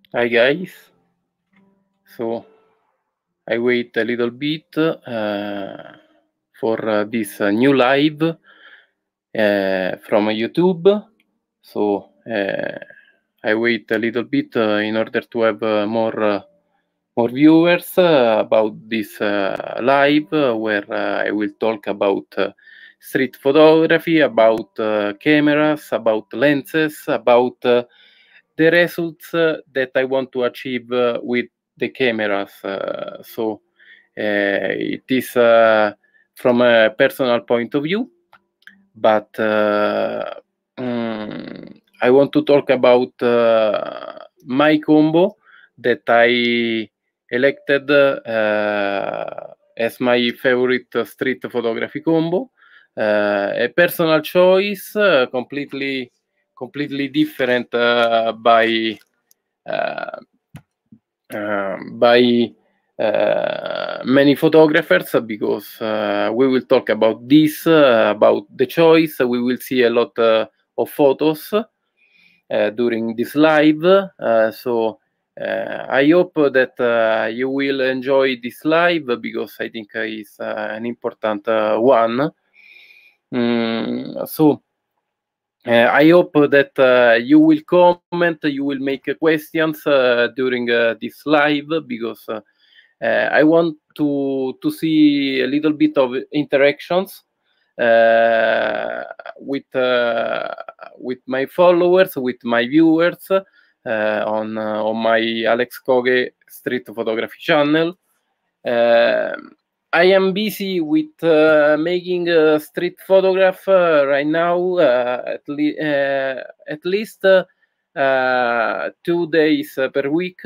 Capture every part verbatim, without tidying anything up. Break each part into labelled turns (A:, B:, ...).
A: Hi guys, so I wait a little bit uh, for uh, this uh, new live uh, from YouTube. So uh, I wait a little bit uh, in order to have uh, more uh, more viewers uh, about this uh, live uh, where uh, I will talk about uh, street photography, about uh, cameras, about lenses, about uh, the results uh, that I want to achieve uh, with the cameras. Uh, so uh, it is uh, from a personal point of view, but uh, um, I want to talk about uh, my combo that I elected uh, as my favorite street photography combo. Uh, a personal choice, uh, completely, completely different uh, by uh, uh, by uh, many photographers, because uh, we will talk about this, uh, about the choice. We will see a lot uh, of photos uh, during this live. Uh, so uh, I hope that uh, you will enjoy this live, because I think uh, it's uh, an important uh, one. Mm, so uh, I hope that uh, you will comment, you will make questions uh, during uh, this live, because uh, uh, I want to to see a little bit of interactions uh, with uh, with my followers, with my viewers uh, on uh, on my Alex Koge Street Photography channel. Uh, I am busy with uh, making a street photograph uh, right now, uh, at, le- uh, at least uh, uh, two days uh, per week.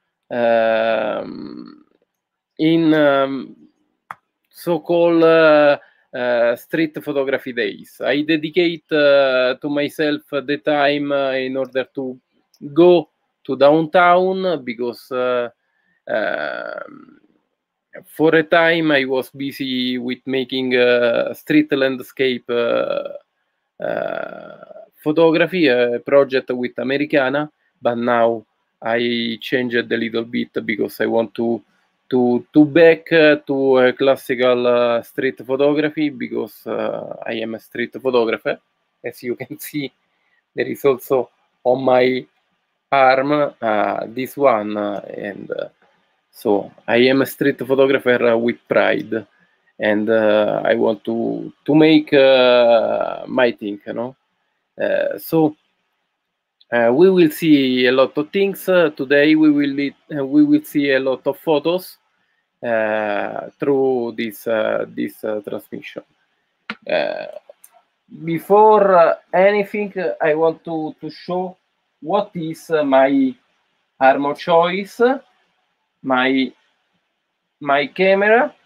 A: Um, in um, so-called uh, uh, street photography days. I dedicate uh, to myself the time uh, in order to go to downtown, because uh, um, for a time I was busy with making uh, street landscape uh, uh, photography, a project with Americana, but now I changed a little bit, because I want to to to back uh, to a classical uh, street photography, because uh, I am a street photographer. As you can see, there is also on my arm uh, this one, uh, and uh, so I am a street photographer uh, with pride, and uh, I want to to make uh, my thing, you know. Uh, so uh, we will see a lot of things uh, today. We will lead, uh, we will see a lot of photos uh, through this uh, this uh, transmission. Uh, before uh, anything, uh, I want to to show what is uh, my arm of choice, my my camera.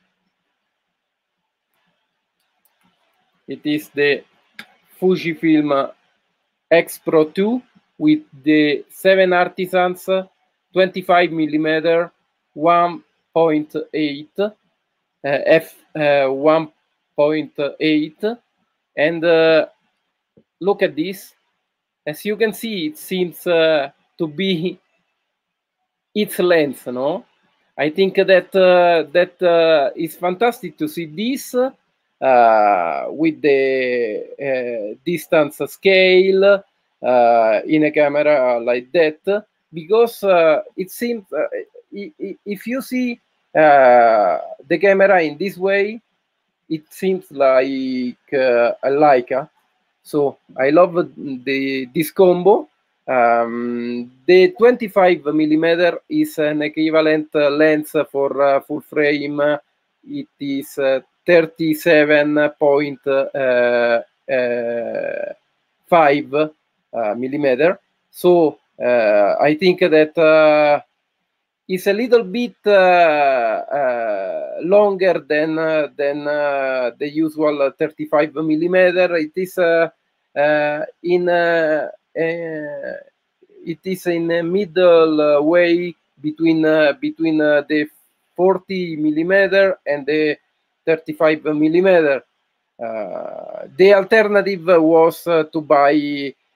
A: It is the Fujifilm X Pro two with the seven Artisans twenty-five millimeter one point eight uh, f uh, one point eight, and uh, look at this. As you can see, it seems uh, to be its length, no? I think that uh, that uh, is fantastic to see this uh, with the uh, distance scale uh, in a camera like that, because uh, it seems uh, if you see uh, the camera in this way, it seems like uh, a Leica. So I love the this combo. Um, the twenty-five millimeter is an equivalent uh, lens for uh, full frame. It is uh, thirty-seven point five uh, millimeter. So uh, I think that uh, is a little bit uh, uh, longer than uh, than uh, the usual thirty-five millimeter. It is uh, uh, in uh, uh, it is in a middle uh, way between uh, between uh, the forty millimeter and the thirty-five millimeter. Uh, the alternative was uh, to buy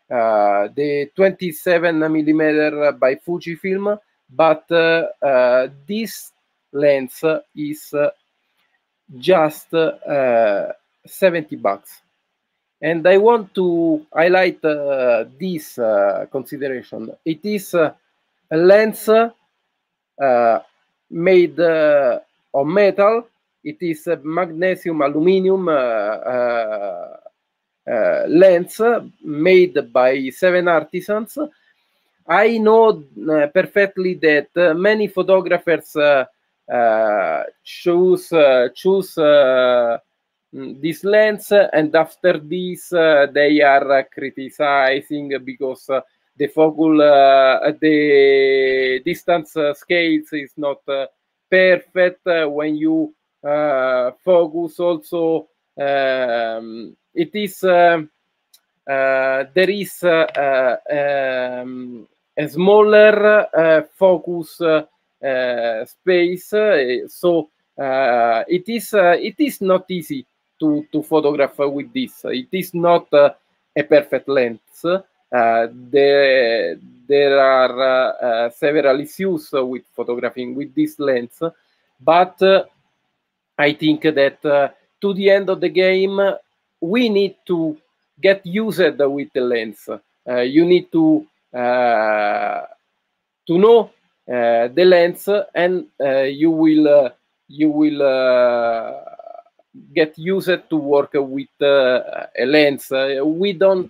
A: uh, the twenty-seven millimeter by Fujifilm, but uh, uh, this lens is uh, just uh, seventy bucks. And I want to highlight uh, this uh, consideration. It is uh, a lens uh, made uh, of metal. It is a magnesium aluminum uh, uh, uh, lens made by seven artisans. I know uh, perfectly that uh, many photographers uh, uh, choose uh, choose uh, this lens, and after this uh, they are uh, criticizing because uh, the focal uh, the distance uh, scales is not uh, perfect uh, when you uh, focus. Also, um, it is uh, uh, there is uh, uh, um, a smaller uh, focus uh, uh, space, uh, so uh, it is uh, it is not easy to to photograph with this. It is not uh, a perfect lens. Uh, there there are uh, uh, several issues with photographing with this lens, but uh, I think that uh, to the end of the game we need to get used with the lens. Uh, you need to uh, to know uh, the lens, and uh, you will uh, you will uh, get used to work with uh, a lens. Uh, we don't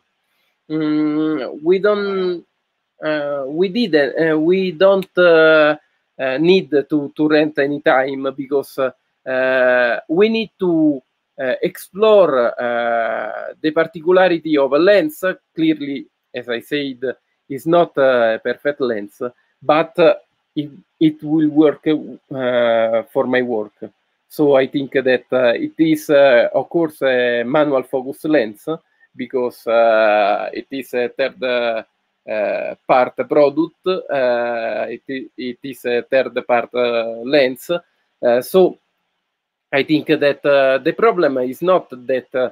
A: um, we don't uh, we didn't uh, we don't uh, uh, need to to rent any time, because uh, we need to uh, explore uh, the particularity of a lens. Clearly, as I said, is not a perfect lens, but uh, it, it will work uh, for my work. So I think that uh, it is, uh, of course, a manual focus lens, because uh, it is a third uh, uh, part product. Uh, it, it is a third part uh, lens. Uh, so I think that uh, the problem is not that uh,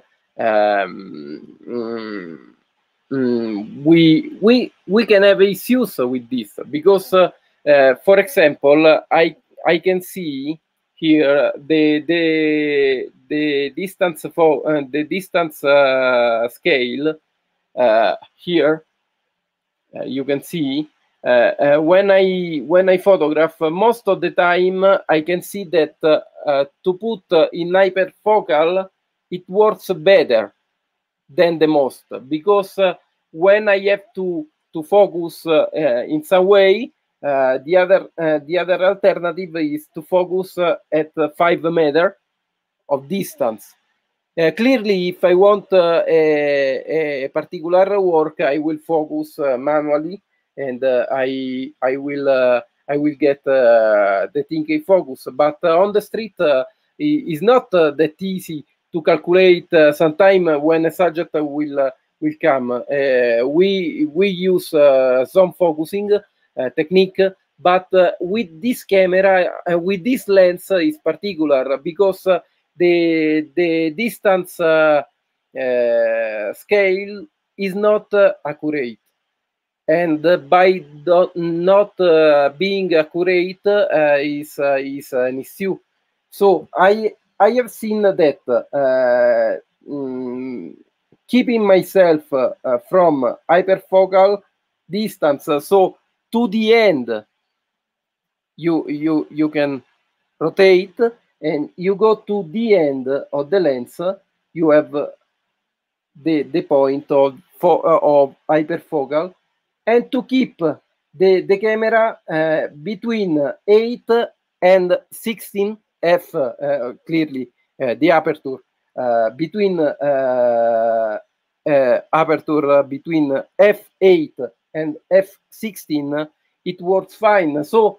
A: um, mm, mm, we we we can have issues with this, because, uh, uh, for example, I I can see here the the the distance for uh, the distance uh, scale uh, here. Uh, you can see uh, uh, when I when I photograph, uh, most of the time uh, I can see that uh, uh, to put uh, in hyperfocal it works better than the most, because uh, when I have to to focus uh, uh, in some way, uh, the other uh, the other alternative is to focus uh, at uh, five meter of distance. Uh, clearly, if I want uh, a, a particular work, I will focus uh, manually, and uh, I I will uh, I will get uh, the thing in focus. But uh, on the street, uh, it's not uh, that easy to calculate. Uh, sometime when a subject will uh, will come, uh, we we use uh, zone focusing uh, technique. But uh, with this camera, uh, with this lens, uh, is particular, because uh, the the distance uh, uh, scale is not uh, accurate, and uh, by do, not uh, being accurate uh, is uh, is an issue. So I I have seen that uh, mm, keeping myself uh, uh, from hyperfocal distance, uh, so to the end you you you can rotate, and you go to the end of the lens, you have the the point of fo uh, of hyperfocal, and to keep the the camera uh, between eight and sixteen f, uh, clearly uh, the aperture uh, between uh, uh, aperture between f eight and f sixteen, it works fine. So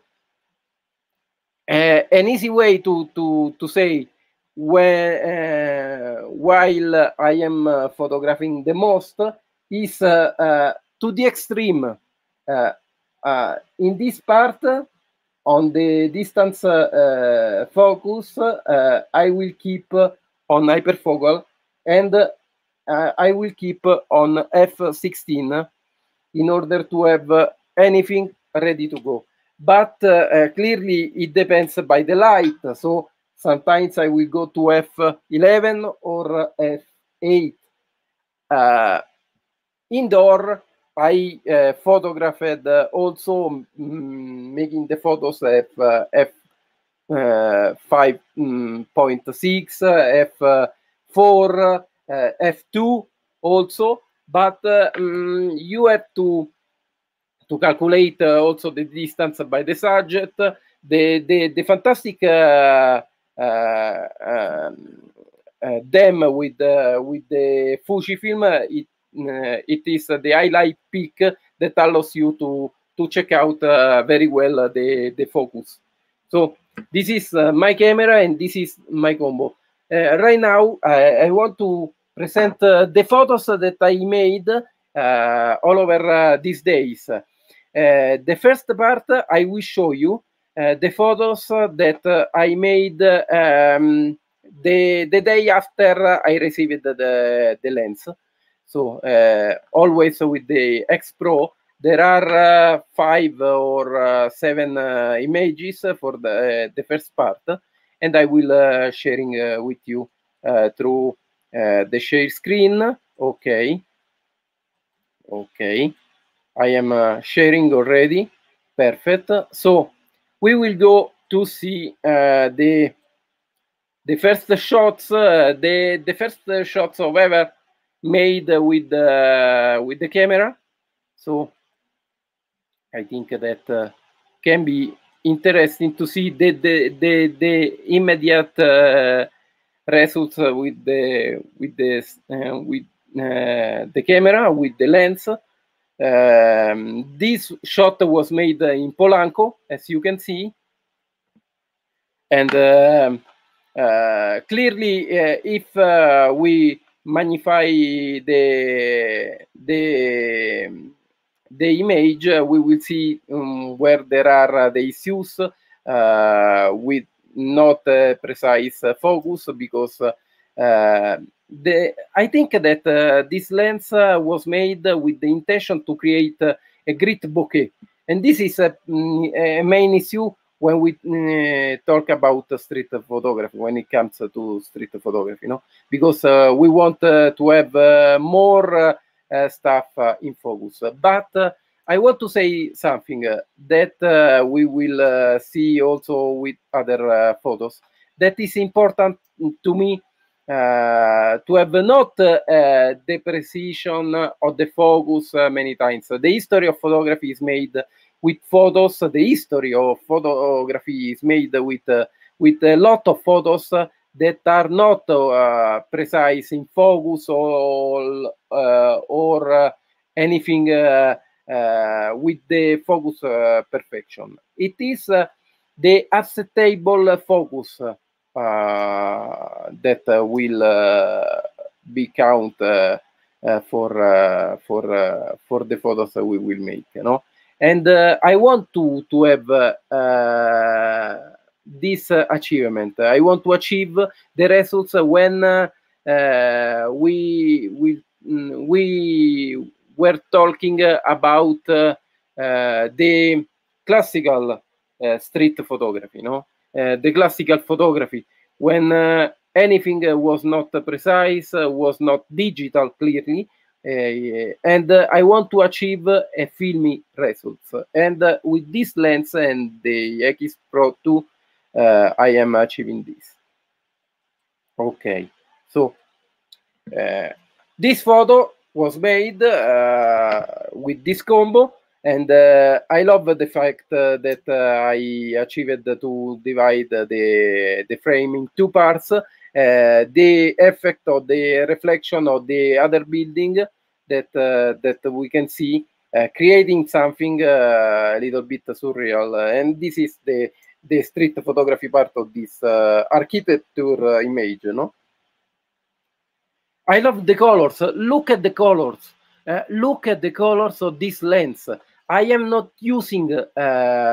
A: Uh, an easy way to to to say when uh, while I am uh, photographing the most is uh, uh, to the extreme. Uh, uh, in this part, on the distance uh, focus, uh, I will keep on hyperfocal, and uh, I will keep on F sixteen in order to have uh, anything ready to go. But uh, uh, clearly it depends by the light. So sometimes I will go to F eleven or F eight. Uh, indoor, I uh, photographed uh, also mm, making the photos at uh, F uh, five point six, uh, F four, uh, F two also, but uh, um, you have to to calculate uh, also the distance by the subject. The the, the fantastic uh, uh, um, uh, them with uh, with the Fujifilm, it uh, it is the highlight peak that allows you to to check out uh, very well the the focus. So this is uh, my camera and this is my combo. Uh, right now, I, I want to present uh, the photos that I made uh, all over uh, these days. Uh, the first part, I will show you uh, the photos that uh, I made um, the, the day after I received the, the lens. So uh, always with the X Pro, there are uh, five or uh, seven uh, images for the, uh, the first part, and I will uh, sharing uh, with you uh, through uh, the share screen. Okay. Okay. I am uh, sharing already. Perfect. So we will go to see uh, the the first shots, uh, the the first shots of ever made with uh, with the camera. So I think that uh, can be interesting to see the the the, the immediate uh, results with the with the uh, with uh, the camera, with the lens. Um, this shot was made in Polanco, as you can see, and uh, uh, clearly, uh, if uh, we magnify the the the image, uh, we will see um, where there are uh, the issues uh, with not uh, precise uh, focus, because uh, the I think that uh, this lens uh, was made with the intention to create uh, a great bokeh, and this is a, a main issue when we uh, talk about uh, street photography, when it comes uh, to street photography, no, because uh, we want uh, to have uh, more uh, uh, stuff uh, in focus. But uh, I want to say something uh, that uh, we will uh, see also with other uh, photos. That is important to me. Uh, to have not uh, the precision of the focus uh, many times. The history of photography is made with photos. The history of photography is made with uh, with a lot of photos uh, that are not uh, precise in focus or uh, or uh, anything uh, uh, with the focus uh, perfection. It is uh, the acceptable focus Uh, that uh, will uh, be count uh, uh, for uh, for uh, for the photos that we will make, you know. And uh, I want to to have uh, this uh, achievement. I want to achieve the results when uh, uh, we we we were talking about uh, uh, the classical uh, street photography, no. Uh, the classical photography, when uh, anything uh, was not uh, precise, uh, was not digital clearly, uh, and uh, I want to achieve uh, a filmy results. And uh, with this lens and the X Pro two, uh, I am achieving this. Okay, so uh, this photo was made uh, with this combo. And uh, I love the fact uh, that uh, I achieved to divide the, the frame in two parts. Uh, the effect of the reflection of the other building that uh, that we can see, uh, creating something uh, a little bit surreal. And this is the, the street photography part of this uh, architecture uh, image, no? I love the colors. Look at the colors. Uh, look at the colors of this lens. I am not using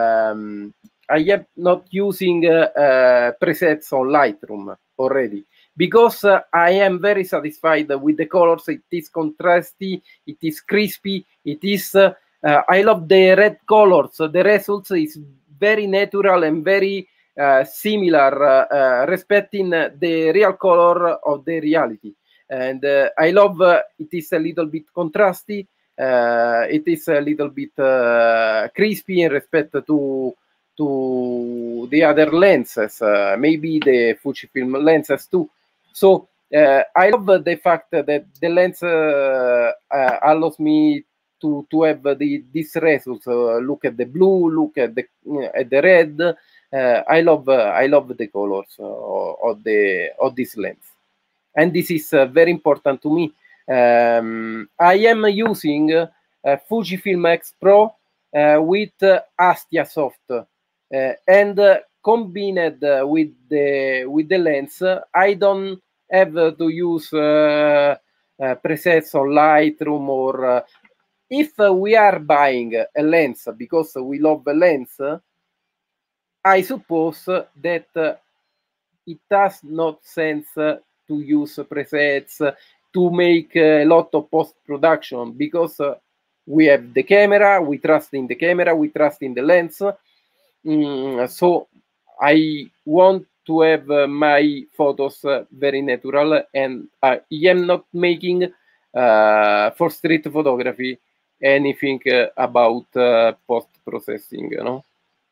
A: um, I am not using uh, uh, presets on Lightroom already. because uh, I am very satisfied with the colors. It is contrasty, it is crispy, it is, uh, uh, I love the red colors. The results is very natural and very uh, similar, uh, uh, respecting the real color of the reality. And uh, I love uh, it is a little bit contrasty. Uh, it is a little bit uh, crispy in respect to to the other lenses, uh, maybe the Fujifilm lenses too. So uh, I love the fact that the lens uh, uh, allows me to to have the these results. Uh, look at the blue, look at the at the red. Uh, I love uh, I love the colors of, of the of this lens, and this is uh, very important to me. Um, I am using uh, Fujifilm X Pro uh, with uh, Astia Soft, uh, and uh, combined uh, with the with the lens, uh, I don't have uh, to use uh, uh, presets on Lightroom or uh, if uh, we are buying a lens because we love a lens, I suppose that uh, it does not sense uh, to use presets, uh, to make a lot of post-production, because uh, we have the camera, we trust in the camera, we trust in the lens. Mm, so I want to have uh, my photos uh, very natural, and I am not making uh, for street photography anything uh, about uh, post-processing, you know.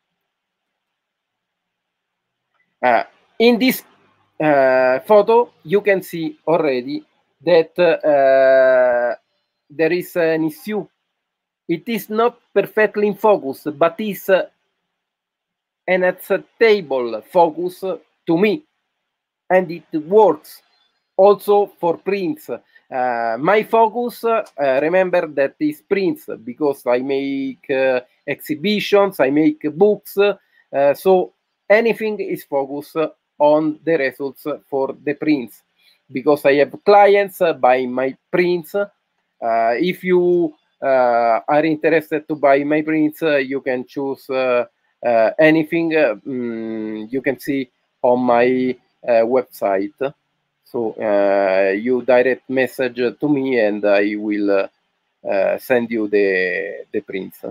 A: Uh, in this uh, photo, you can see already that uh, there is an issue. It is not perfectly in focus, but is uh, an acceptable focus to me, and it works also for prints. Uh, my focus, uh, remember that is prints, because I make uh, exhibitions, I make books, uh, so anything is focused on the results for the prints, because I have clients uh, buy my prints. Uh, if you uh, are interested to buy my prints, uh, you can choose uh, uh, anything uh, mm, you can see on my uh, website. So uh, you direct message to me, and I will uh, uh, send you the the prints.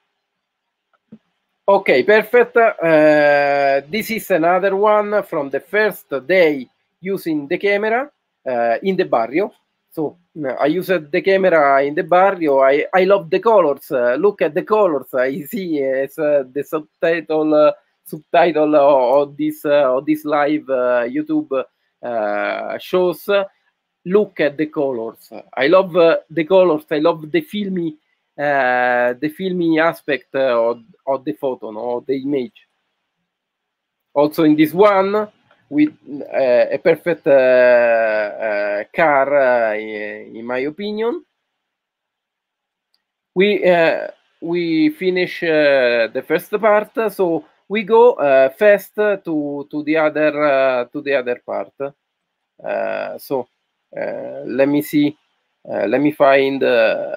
A: Okay, perfect. Uh, this is another one from the first day using the camera uh, in the barrio. So uh, I used the camera in the barrio. I, I love the colors. Uh, look at the colors. I see as uh, the subtitle uh, subtitle of this uh, of this live uh, YouTube uh, shows. Look at the colors. I love uh, the colors. I love the filmy uh, the filmy aspect uh, of, of the photo, no, of the image. Also in this one, with uh, a perfect uh, uh, car, uh, in my opinion. We uh, we finish uh, the first part, so we go uh, fast to to the other uh, to the other part. Uh, so uh, let me see. Uh, let me find uh,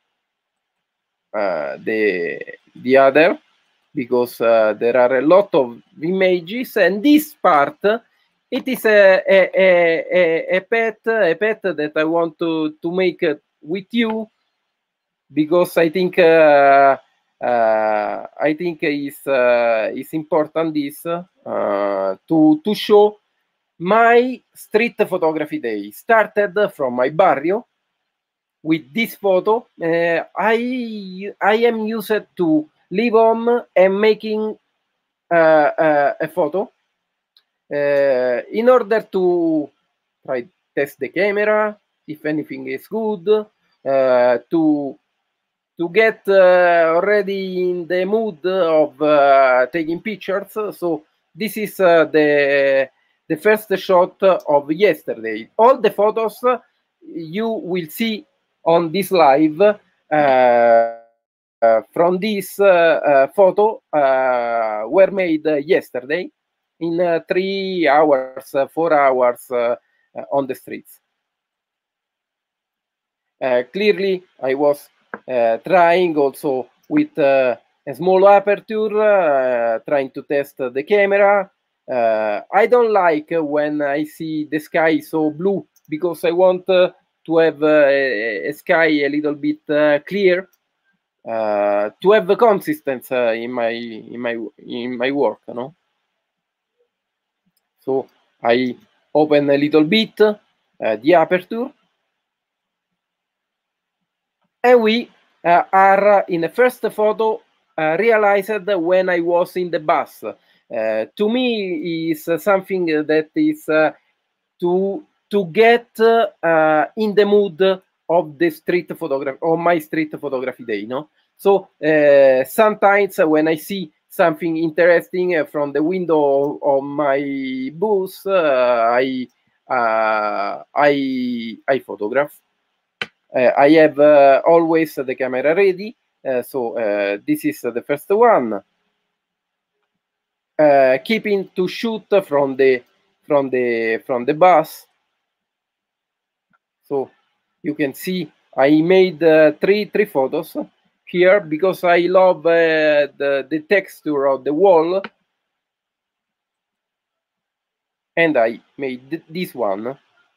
A: uh, the the other, because uh, there are a lot of images, and this part, it is a a, a, a pet a pet that I want to to make with you, because I think uh, uh, I think is uh, is important this uh, to to show my street photography day. Started from my barrio with this photo. Uh, I I am used to live home and making uh, uh, a photo uh, in order to try test the camera if anything is good, uh, to to get uh, already in the mood of uh, taking pictures. So this is uh, the the first shot of yesterday. All the photos you will see on this live uh, uh, from this uh, uh, photo uh, were made uh, yesterday in uh, three hours, uh, four hours uh, uh, on the streets. Uh, clearly, I was uh, trying also with uh, a small aperture, uh, trying to test the camera. Uh, I don't like when I see the sky so blue, because I want uh, to have uh, a, a sky a little bit uh, clear, uh, to have a consistency uh, in my in my in my work, no? So I open a little bit uh, the aperture, and we uh, are in the first photo uh, realized when I was in the bus. Uh, to me, is uh, something that is uh, to to get uh, in the mood of the street photography, of my street photography day, no? So uh, sometimes when I see something interesting uh, from the window of my bus, uh, I uh, I I photograph. Uh, I have uh, always the camera ready, uh, so uh, this is the first one. Uh, keeping to shoot from the from the from the bus. So you can see I made uh, three three photos here because I love uh, the the texture of the wall, and I made th this one.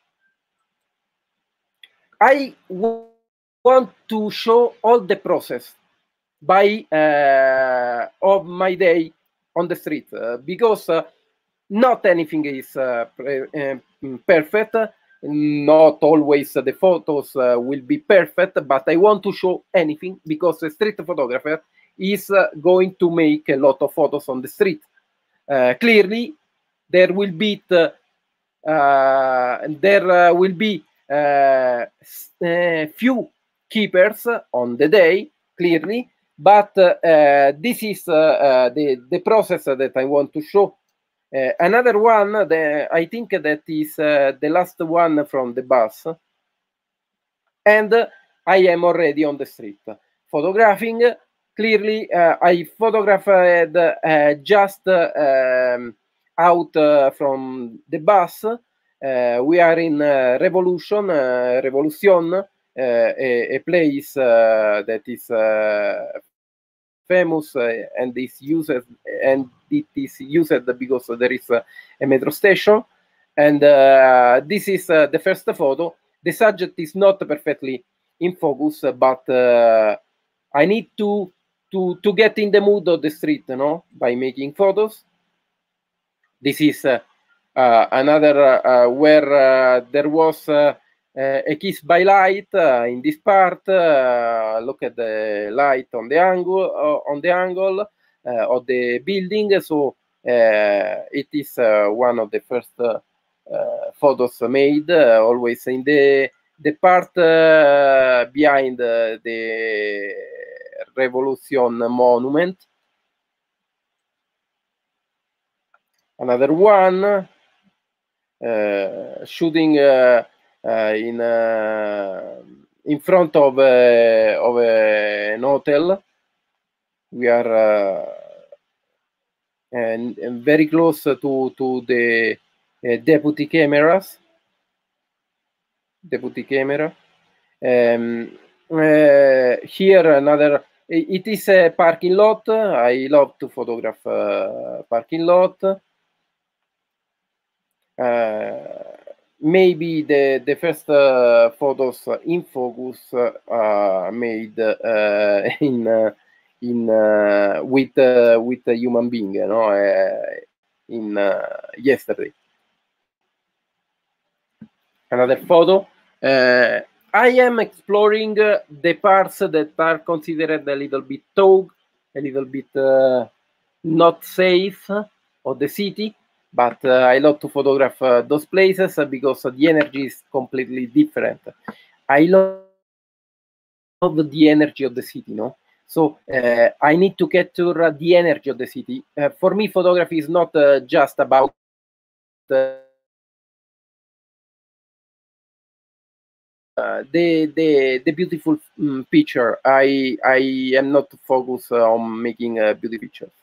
A: I want to show all the process by uh, of my day on the street uh, because uh, not anything is uh, uh, perfect. Not always uh, the photos uh, will be perfect, but I want to show anything because a street photographer is uh, going to make a lot of photos on the street. Uh, clearly, there will be the, uh, there uh, will be uh, uh, few keepers on the day, clearly, but uh, this is uh, uh, the the process that I want to show. Uh, another one, the, I think that is uh, the last one from the bus, and uh, I am already on the street photographing. Clearly, uh, I photographed uh, just uh, um, out uh, from the bus. Uh, we are in uh, Revolution, uh, Revolution, uh, a, a place uh, that is uh, famous uh, and is used and it is used because there is uh, a metro station. And uh, this is uh, the first photo. The subject is not perfectly in focus, but uh, I need to to to get in the mood of the street, no, by making photos. This is uh, uh, another uh, where uh, there was uh, a kiss by light uh, in this part. Uh, look at the light on the angle uh, on the angle uh, of the building. So uh, it is uh, one of the first uh, uh, photos made. Uh, always in the the part uh, behind uh, the Revolution Monument. Another one, uh, shooting uh, uh, in uh, in front of uh, of uh, an hotel. We are uh, and, and very close to to the uh, deputy cameras. Deputy camera. Um, uh, here another. It is a parking lot. I love to photograph uh, parking lot. Uh, maybe the the first uh, photos in focus uh, made uh, in uh, in uh, with uh, with a human being, you know, uh, in uh, yesterday. Another photo. Uh, I am exploring uh, the parts that are considered a little bit tall, a little bit uh, not safe of the city. But uh, I love to photograph uh, those places uh, because uh, the energy is completely different. I love the energy of the city, no? So uh, I need to capture uh, the energy of the city. Uh, for me, photography is not uh, just about uh, uh, the the the beautiful um, picture. I I am not focused uh, on making a beautiful picture.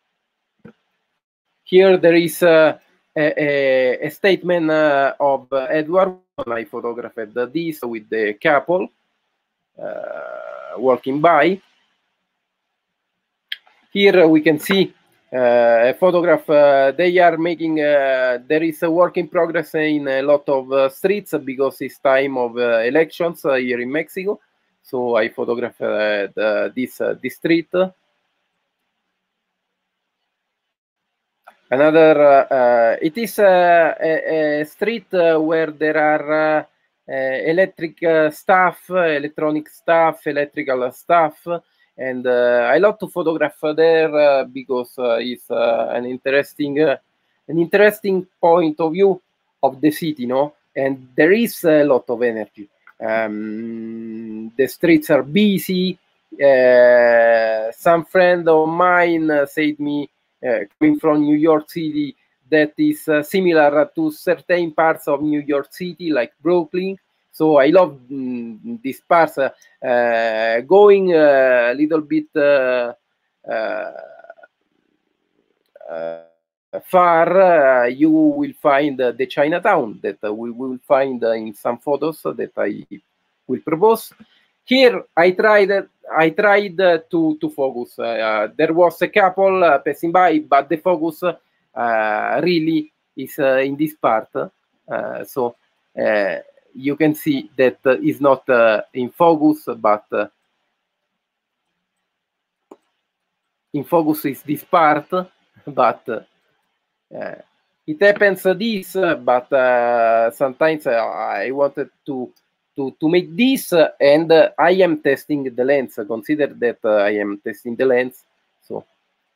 A: Here there is uh, a, a statement uh, of uh, Edward. I photographed this with the couple uh, walking by. Here we can see uh, a photograph. Uh, they are making. Uh, there is a work in progress in a lot of uh, streets because it's time of uh, elections uh, here in Mexico. So I photograph uh, the, this uh, this street. Another. Uh, uh, it is uh, a, a street uh, where there are uh, uh, electric uh, stuff, electronic stuff, electrical stuff. And uh, I love to photograph there uh, because uh, it's uh, an interesting, uh, an interesting point of view of the city, no? And there is a lot of energy. Um, the streets are busy. Uh, some friend of mine uh, said me, uh, coming from New York City, that is uh, similar to certain parts of New York City, like Brooklyn. So I love mm, this part. Uh, uh, going a little bit uh, uh, uh, far, uh, you will find uh, the Chinatown that uh, we will find uh, in some photos that I will propose. Here, I tried. I tried uh, to to focus. Uh, there was a couple uh, passing by, but the focus uh, really is uh, in this part. Uh, so. Uh, you can see that uh, is not uh, in focus, but uh, in focus is this part, but uh, it happens this, uh, but uh, sometimes uh, I wanted to to to make this, uh, and uh, I am testing the lens. Consider that uh, I am testing the lens. So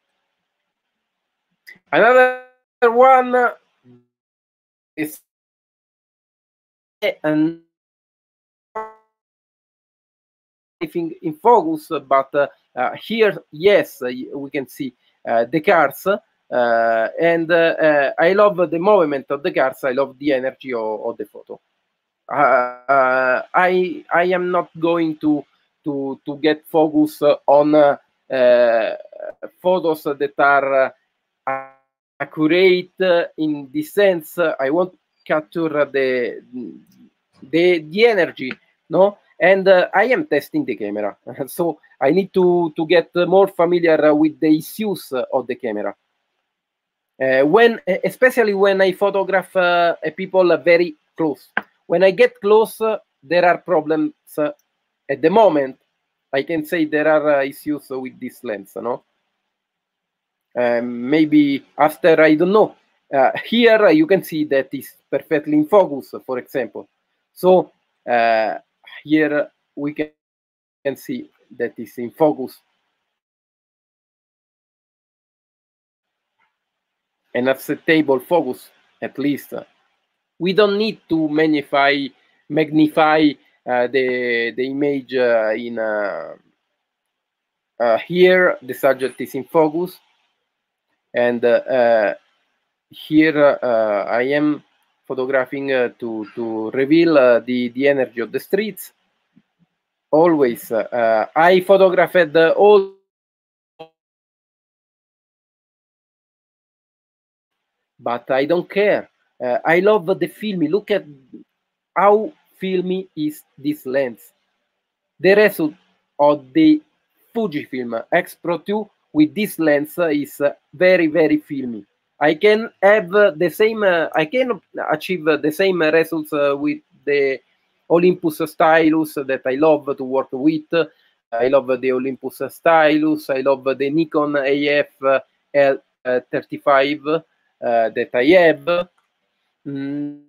A: another one is an in focus, but uh, uh, here, yes, uh, we can see uh, the cars, uh, and uh, I love the movement of the cars. I love the energy of, of the photo. Uh, uh, I I am not going to to to get focus on uh, uh, photos that are uh, accurate in this sense. I want to capture the the the energy, no. And uh, I am testing the camera, so I need to to get more familiar with the issues of the camera. Uh, when, especially when I photograph uh, people very close. When I get close, uh, there are problems. Uh, at the moment, I can say there are uh, issues with this lens, no? Um, maybe after, I don't know. Uh, here you can see that is perfectly in focus, for example. So uh, here we can, can see that is in focus. An acceptable focus, at least. We don't need to magnify magnify uh, the the image uh, in uh, uh, here. The subject is in focus, and uh, uh, here uh, I am photographing uh, to to reveal uh, the the energy of the streets. Always, uh, I photographed all, but I don't care. Uh, I love the filmy. Look at how filmy is this lens. The result of the Fujifilm X Pro two with this lens is very, very filmy. I can have the same, uh, I can achieve the same results uh, with the Olympus stylus that I love to work with. I love the Olympus stylus. I love the Nikon A F L thirty-five uh, that I have. Mm.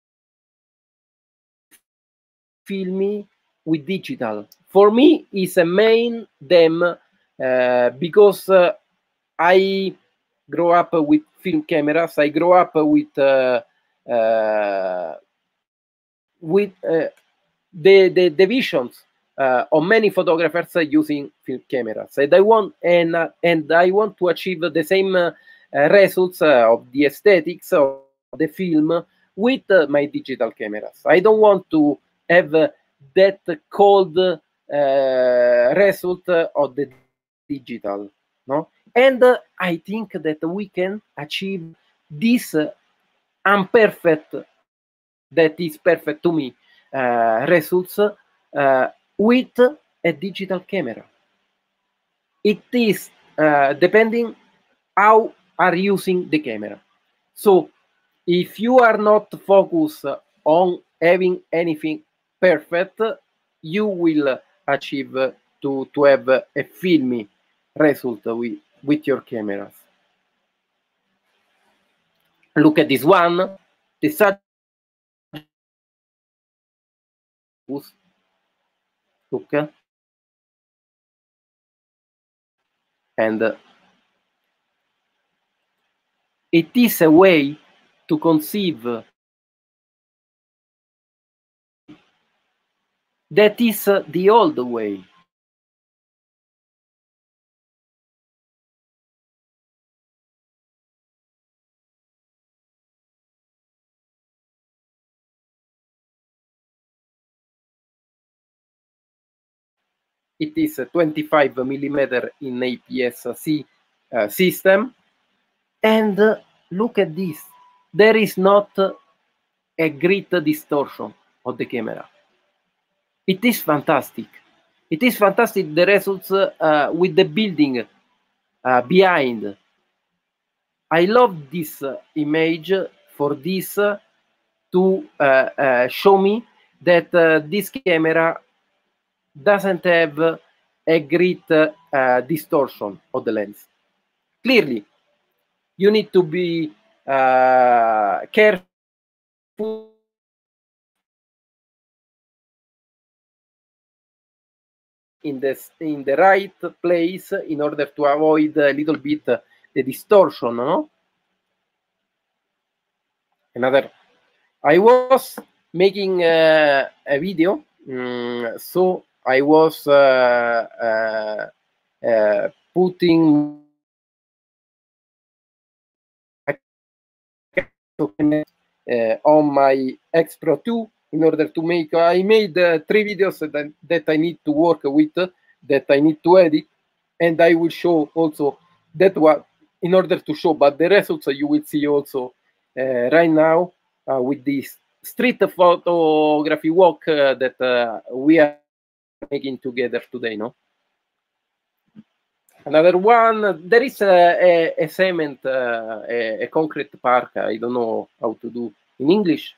A: Filmy with digital. For me, is a main them uh, because uh, I grow up with film cameras. I grow up with uh, uh, with uh, the, the the visions uh, of many photographers uh, using film cameras. And I want and uh, and I want to achieve the same uh, results uh, of the aesthetics of the film with uh, my digital cameras. I don't want to have uh, that cold uh, result uh, of the digital, no? And uh, I think that we can achieve this uh, imperfect, that is perfect to me, uh, results uh, with a digital camera. It is uh, depending how are using the camera. So if you are not focused on having anything perfect, you will achieve to, to have a filmy result with, with your cameras. Look at this one. The subject. Look. And uh, it is a way to conceive that is uh, the old way. It is a twenty-five millimeter in A P S C uh, system. And uh, look at this. There is not uh, a great distortion of the camera. It is fantastic. It is fantastic, the results uh, with the building uh, behind. I love this uh, image for this uh, to uh, uh, show me that uh, this camera doesn't have a great uh, distortion of the lens. Clearly, you need to be uh, careful in the in the right place in order to avoid a little bit the distortion. No? Another, I was making uh, a video, um, so I was uh, uh, uh, putting uh, on my X Pro two in order to make. I made uh, three videos that, that I need to work with, that I need to edit, and I will show also that one in order to show. But the results you will see also uh, right now uh, with this street photography walk uh, that uh, we are making together today. No. Another one, there is a, a, a cement, uh, a, a concrete park. I don't know how to do in English.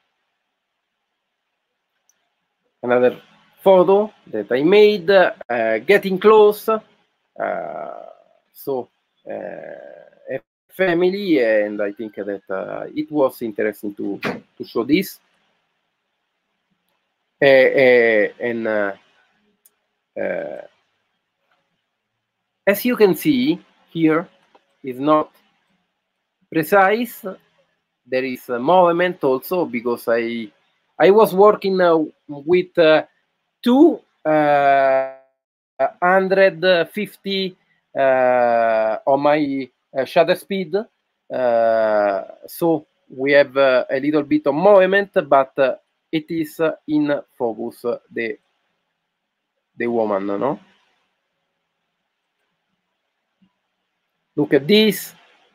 A: Another photo that I made, uh, getting close. Uh, so, uh, a family, and I think that uh, it was interesting to, to show this. Uh, uh, and uh, uh, as you can see here, is not precise. There is a movement also because I I was working uh, with uh, two uh, one hundred fifty uh, on my uh, shutter speed, uh, so we have uh, a little bit of movement, but uh, it is uh, in focus uh, the the woman, no? Look at this.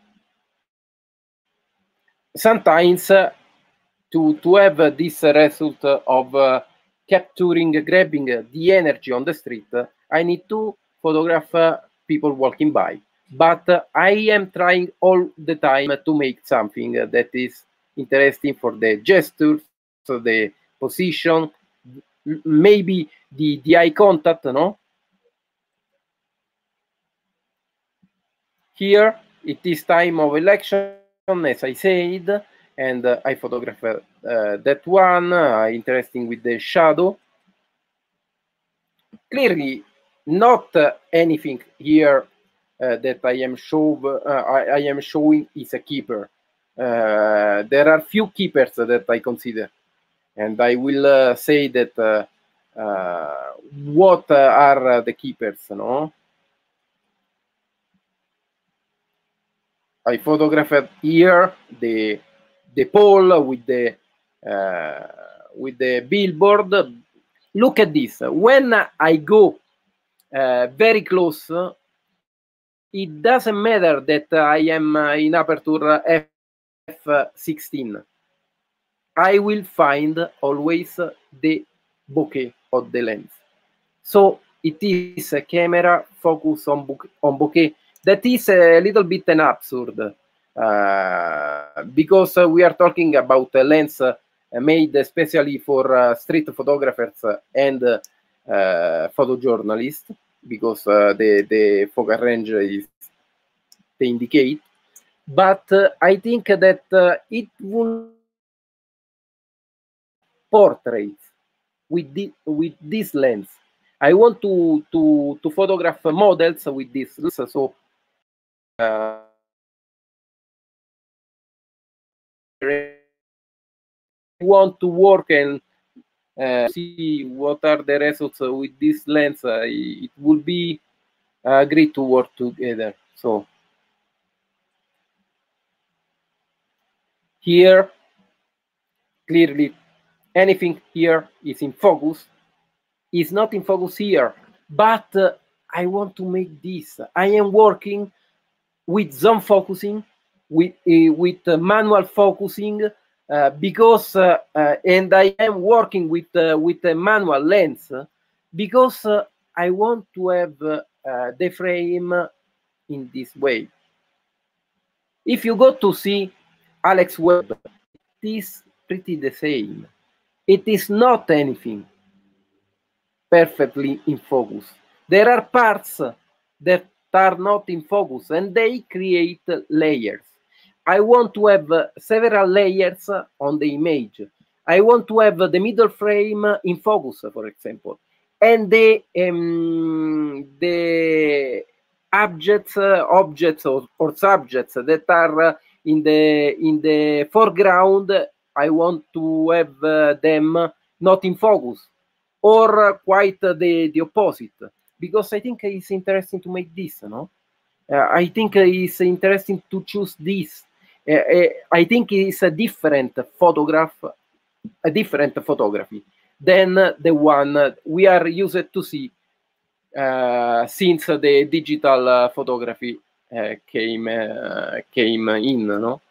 A: Sometimes uh, to to have uh, this result of uh, capturing, grabbing the energy on the street, I need to photograph uh, people walking by. But uh, I am trying all the time to make something that is interesting for the gestures, so the position, maybe the, the eye contact, no? Here, it is time of election, as I said, and uh, I photographed uh, that one, uh, interesting with the shadow. Clearly, not uh, anything here uh, that I am show uh, I, I am showing is a keeper. Uh, there are few keepers that I consider, and I will uh, say that uh, uh, what uh, are the keepers, no? I photographed here the the pole with the uh, with the billboard. Look at this. When I go uh, very close, it doesn't matter that I am in aperture f sixteen. I will find always the bokeh of the lens. So it is a camera focused on bokeh, on bokeh that is a little bit an absurd, uh, because uh, we are talking about a lens uh, made especially for uh, street photographers and uh, photojournalists, because uh, the, the focal range is they indicate. But uh, I think that uh, it will portrait with, the, with this lens. I want to, to, to photograph models with this lens, so uh, I want to work and uh, see what are the results with this lens. Uh, it will be uh, great to work together. So here, clearly, anything here is in focus. Is not in focus here, but uh, I want to make this. I am working with zone focusing, with uh, with uh, manual focusing, uh, because uh, uh, and I am working with uh, with a manual lens because uh, I want to have uh, uh, the frame in this way. If you go to see Alex Webb, it is pretty the same. It is not anything perfectly in focus. There are parts that are not in focus and they create layers. I want to have several layers on the image. I want to have the middle frame in focus, for example, and the um, the objects, uh, objects or, or subjects that are in the in the foreground. I want to have uh, them not in focus, or quite the, the opposite, because I think it's interesting to make this, no? Uh, I think it's interesting to choose this. Uh, uh, I think it's a different photograph, a different photography than the one we are used to see uh, since the digital uh, photography uh, came uh, came in, no?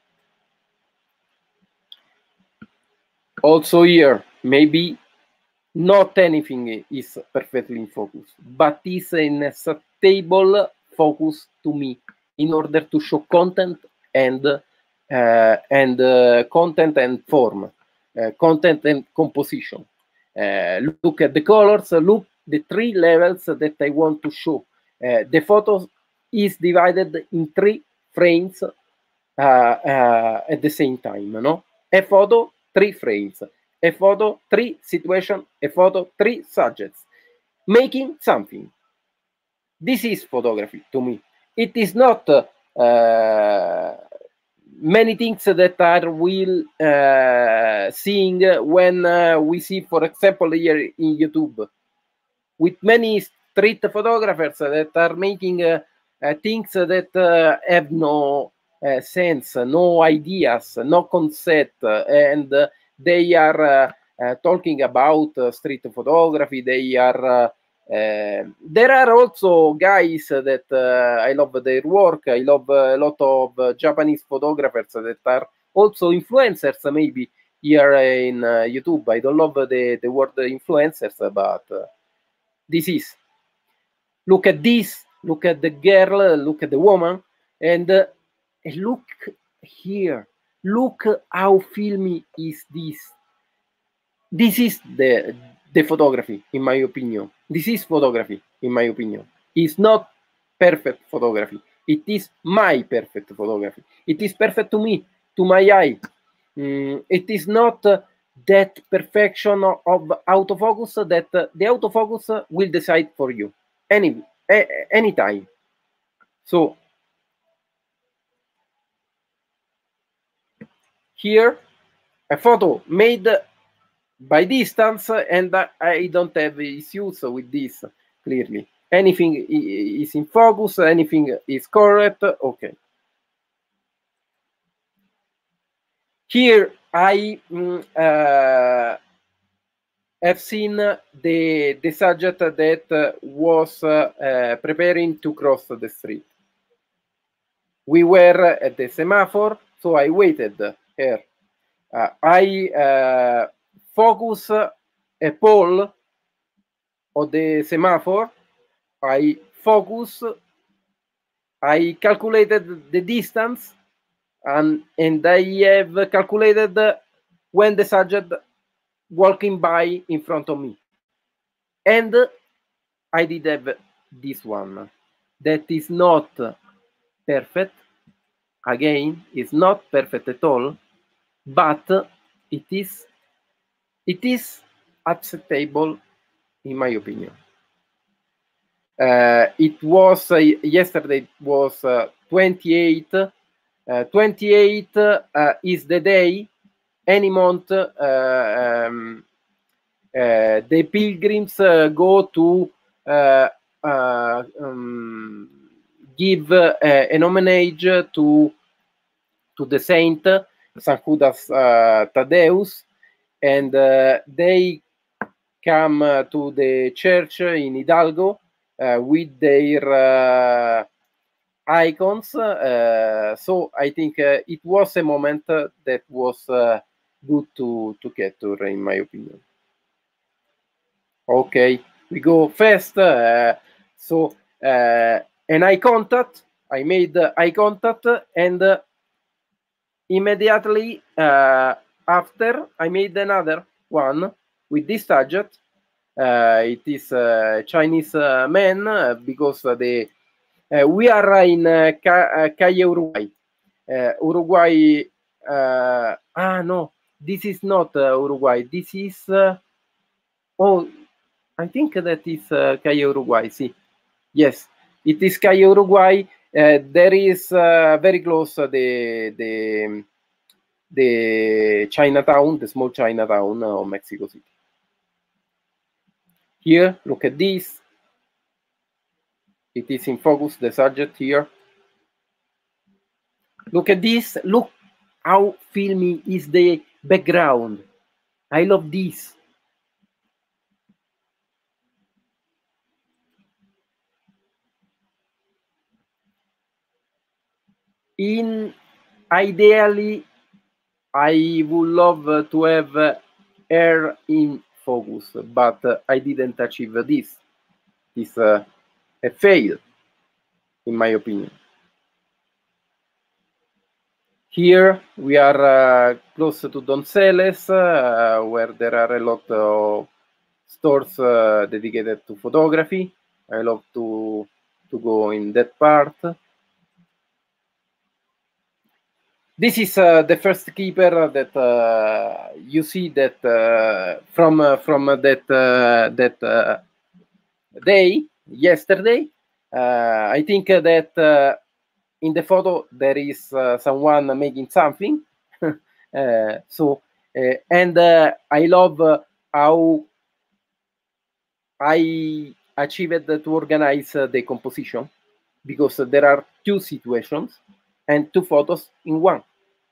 A: Also here, maybe not anything is perfectly in focus, but is in a stable focus to me in order to show content and uh, and uh, content and form, uh, content and composition. Uh, look at the colors. Look the three levels that I want to show. Uh, the photo is divided in three frames uh, uh, at the same time. No, a photo, three frames. A photo, three situations, a photo, three subjects, making something. This is photography to me. It is not uh, many things that are will uh, seeing when uh, we see, for example, here in YouTube, with many street photographers that are making uh, uh, things that uh, have no uh, sense, no ideas, no concept, uh, and uh, they are uh, uh, talking about uh, street photography. They are uh, uh, there are also guys that uh, I love their work. I love a lot of uh, Japanese photographers that are also influencers, maybe here in uh, YouTube. I don't love the, the word influencers, but uh, this is. Look at this, look at the girl, look at the woman, and uh, look here. Look how filmy is this. This is the, the photography, in my opinion. This is photography, in my opinion. It's not perfect photography. It is my perfect photography. It is perfect to me, to my eye. Mm, it is not uh, that perfection of, of autofocus that uh, the autofocus will decide for you any anytime. So here a photo made by distance, and I don't have issues with this. Clearly, anything is in focus, anything is correct. Okay. Here I mm, uh, have seen the the subject that uh, was uh, uh, preparing to cross the street. We were at the semaphore, so I waited here. Uh, I uh, focus a pole of the semaphore. I focus I calculated the distance, and, and I have calculated when the subject walking by in front of me. And I did have this one that is not perfect. Again, it's not perfect at all, but it is it is acceptable in my opinion. Uh, it was uh, yesterday was uh, twenty-eight. Uh, twenty-eight uh, is the day any month uh, um, uh, the pilgrims uh, go to uh, uh, um, give uh, an homage to to the saint Saint Judas uh, Thaddeus, and uh, they come uh, to the church in Hidalgo uh, with their uh, icons. Uh, so I think uh, it was a moment uh, that was uh, good to, to capture, in my opinion. Okay, we go fast. Uh, so uh, an eye contact. I made uh, eye contact, and uh, immediately uh, after I made another one with this subject. Uh, it is a Chinese uh, man uh, because uh, the uh, we are in uh, Ca uh, Calle Uruguay. Uh, Uruguay. Uh, ah no, this is not uh, Uruguay. This is uh, oh, I think that is uh, Calle Uruguay. See, yes, it is Calle Uruguay. Uh, there is uh, very close uh, the the the Chinatown, the small Chinatown of Mexico City. Here, look at this. It is in focus, the subject here. Look at this. Look how filmy is the background. I love this. In ideally, I would love to have air in focus, but uh, I didn't achieve this. It's uh, a fail, in my opinion. Here we are uh, close to Donceles, uh, where there are a lot of stores uh, dedicated to photography. I love to to go in that part. This is uh, the first keeper that uh, you see that uh, from uh, from that uh, that uh, day yesterday. Uh, I think that uh, in the photo there is uh, someone making something. uh, so uh, and uh, I love uh, how I achieved to organize uh, the composition, because there are two situations and two photos in one.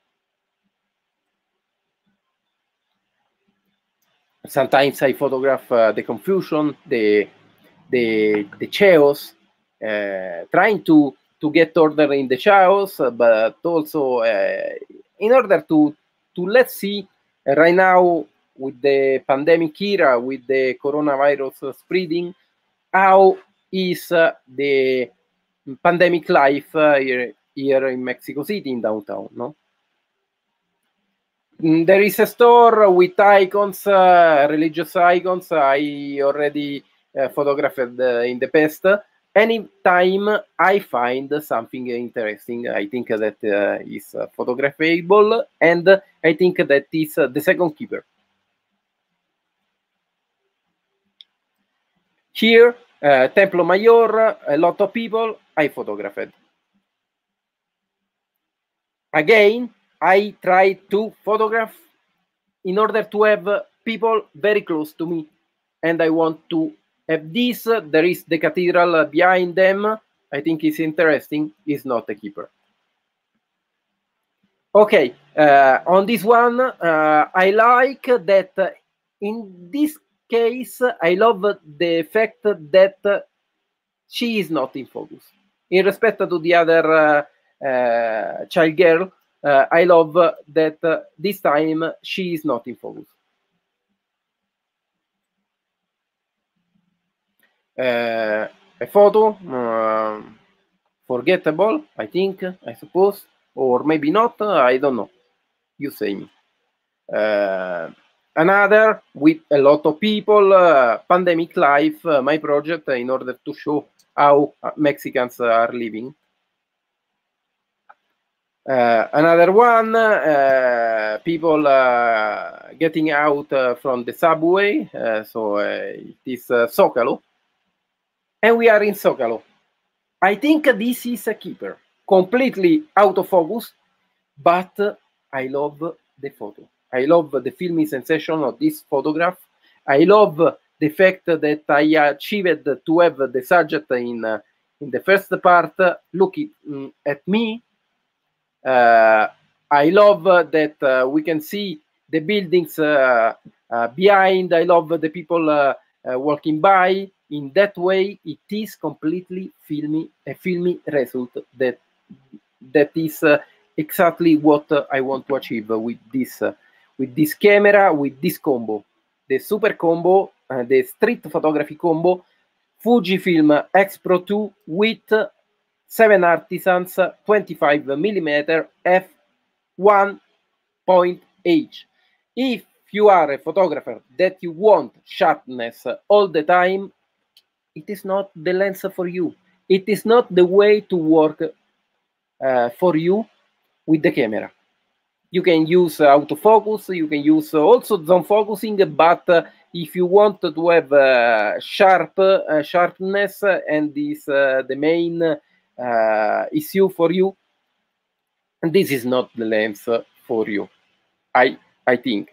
A: Sometimes I photograph uh, the confusion, the the the chaos, uh, trying to to get order in the chaos, uh, but also uh, in order to to let's see uh, right now with the pandemic era, with the coronavirus spreading, how is uh, the pandemic life uh, here, here in Mexico City, in downtown, no? Mm, there is a store with icons, uh, religious icons. I already uh, photographed uh, in the past. Anytime I find something interesting, I think that uh, is uh, photographable, and I think that is uh, the second keeper. Here, uh, Templo Mayor, a lot of people, I photographed. Again, I try to photograph in order to have people very close to me, and I want to have this. There is the cathedral behind them. I think it's interesting. It's not a keeper. Okay, uh, on this one, uh, I like that in this case, I love the fact that she is not in focus. In respect to the other uh, uh, child girl, uh, I love that uh, this time she is not in focus. Uh, a photo uh, forgettable, I think, I suppose, or maybe not, I don't know. You say me. Uh, another with a lot of people, uh, Pandemic Life, uh, my project, uh, in order to show how Mexicans are living. Uh, another one, uh, people uh, getting out uh, from the subway, uh, so uh, it is uh, Zocalo, and we are in Zocalo. I think this is a keeper, completely out of focus, but uh, I love the photo. I love the filming sensation of this photograph. I love the fact that I achieved to have the subject in, uh, in the first part looking mm, at me. Uh, I love uh, that uh, we can see the buildings uh, uh, behind. I love the people uh, uh, walking by. In that way, it is completely filmy, a filmy result that that is uh, exactly what uh, I want to achieve with this uh, with this camera, with this combo, the super combo, uh, the street photography combo, Fujifilm X Pro two with seven Artisans twenty-five millimeter f one point eight. If you are a photographer that you want sharpness all the time, it is not the lens for you. It is not the way to work uh, for you with the camera. You can use uh, autofocus, you can use uh, also zoom focusing, but uh, if you want to have uh, sharp uh, sharpness, uh, and this uh, the main uh, issue for you, this is not the lens for you. I I think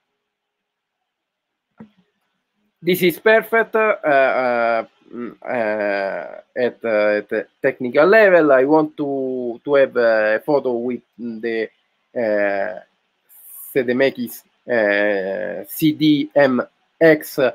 A: this is perfect uh, uh, uh, at, uh, at a technical level. I want to to have a photo with the uh, CDMX uh, C D M X uh,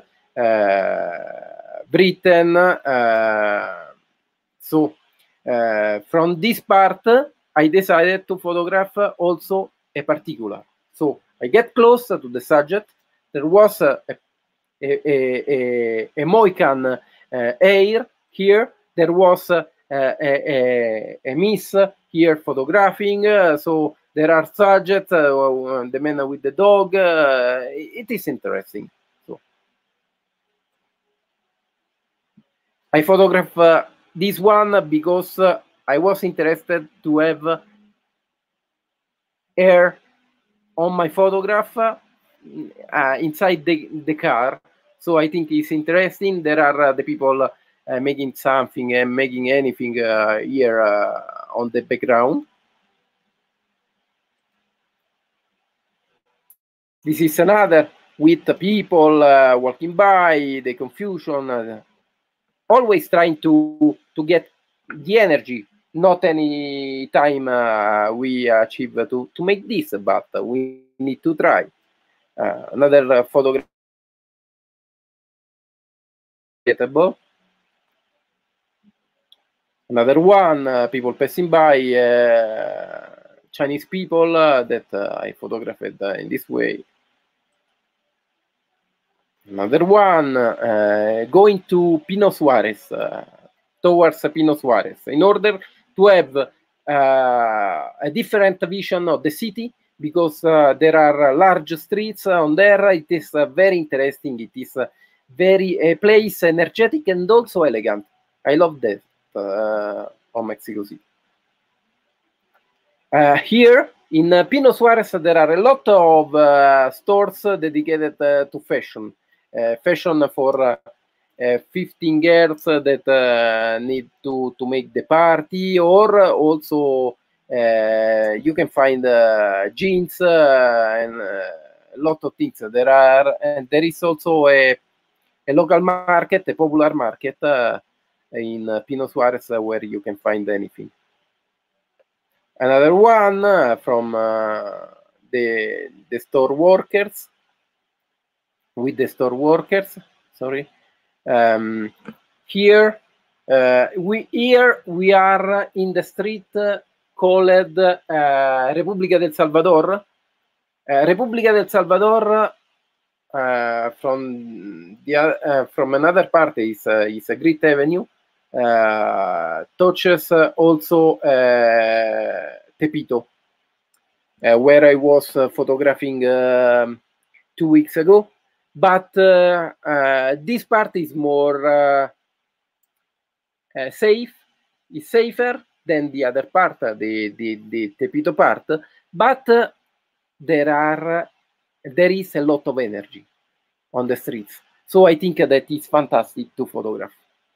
A: Britain. Uh, so uh, from this part, I decided to photograph also a particular. So I get close to the subject. There was a, a, a, a, a Mohican uh, air here. There was uh, a, a, a miss here photographing. Uh, so there are subjects, uh, the man with the dog. Uh, it is interesting. So I photograph uh, this one because uh, I was interested to have air on my photograph uh, inside the, the car. So I think it's interesting. There are uh, the people uh, making something and making anything uh, here uh, on the background. This is another with the people uh, walking by, the confusion, uh, always trying to, to get the energy. Not any time uh, we achieve to, to make this, but we need to try. Uh, another uh, photograph. Another one, uh, people passing by, uh, Chinese people uh, that uh, I photographed uh, in this way. Another one, uh, going to Pino Suarez, uh, towards Pino Suarez, in order to have uh, a different vision of the city, because uh, there are large streets on there. It is uh, very interesting. It is uh, very a place energetic and also elegant. I love that uh, on Mexico City. Uh, here in uh, Pino Suarez, there are a lot of uh, stores dedicated uh, to fashion. Uh, fashion for uh, uh, fifteen girls that uh, need to, to make the party, or also uh, you can find uh, jeans uh, and uh, a lot of things. There are, and there is also a, a local market, a popular market uh, in uh, Pino Suarez uh, where you can find anything. Another one uh, from uh, the the store workers, with the store workers. Sorry. Um, here uh, we here we are in the street uh, called uh, República del Salvador. Uh, República del Salvador uh, from the uh, from another part is uh, is a great avenue. uh, touches also uh, Tepito, uh, where I was uh, photographing uh, two weeks ago. But uh, uh, this part is more uh, uh, safe, is safer than the other part, the, the, the Tepito part, but uh, there are there is a lot of energy on the streets. So I think that it's fantastic to photograph.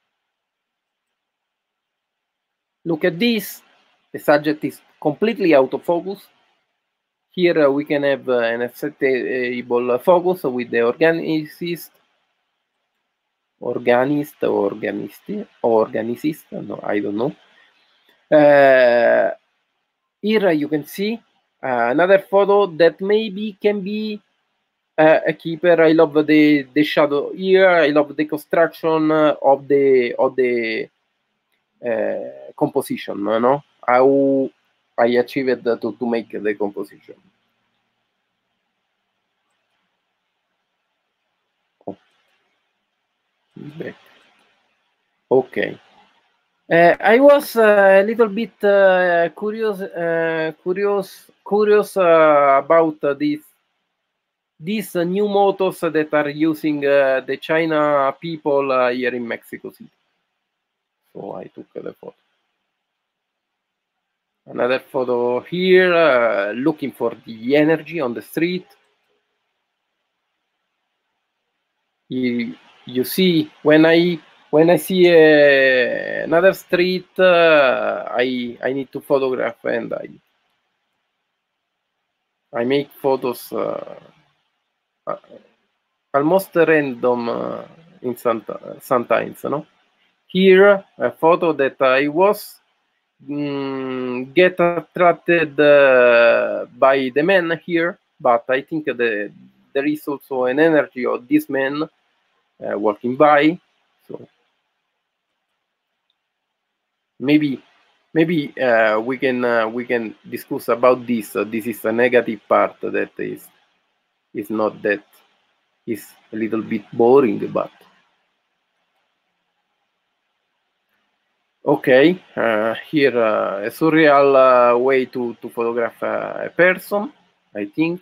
A: Look at this. The subject is completely out of focus. Here uh, we can have uh, an acceptable focus with the organicist, organist, organist, organicist, no, I don't know. Uh, here you can see uh, another photo that maybe can be uh, a keeper. I love the the shadow here. I love the construction of the of the uh, composition. No, how I achieved to to make the composition. Oh. Okay. Uh, I was uh, a little bit uh, curious, uh, curious, curious uh, about uh, these these uh, new motors that are using uh, the China people uh, here in Mexico City. So I took the photo. Another photo here, uh, looking for the energy on the street. You you see when I when I see uh, another street, uh, I I need to photograph and I. I make photos uh, uh, almost random uh, in some, sometimes, no? Here, a photo that I was mm, get attracted uh, by the man here, but I think the, there is also an energy of this man uh, walking by, so maybe maybe uh, we can uh, we can discuss about this. Uh, this is a negative part that is is not that. Is a little bit boring, but okay. Uh, here, uh, a surreal uh, way to to photograph uh, a person, I think.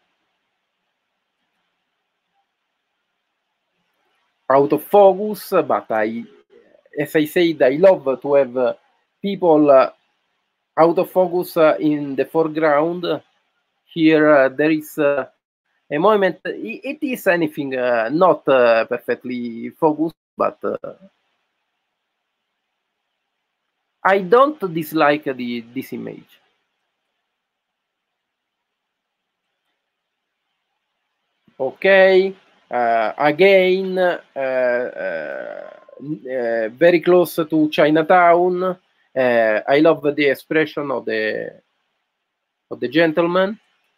A: Out of focus, but I, as I said, I love to have uh, people uh, out of focus uh, in the foreground. Here, uh, there is uh, a moment. It, it is anything uh, not uh, perfectly focused, but. Uh, I don't dislike the this image. Okay, uh, again, uh, uh, uh, very close to Chinatown. Uh, I love the expression of the of the gentleman.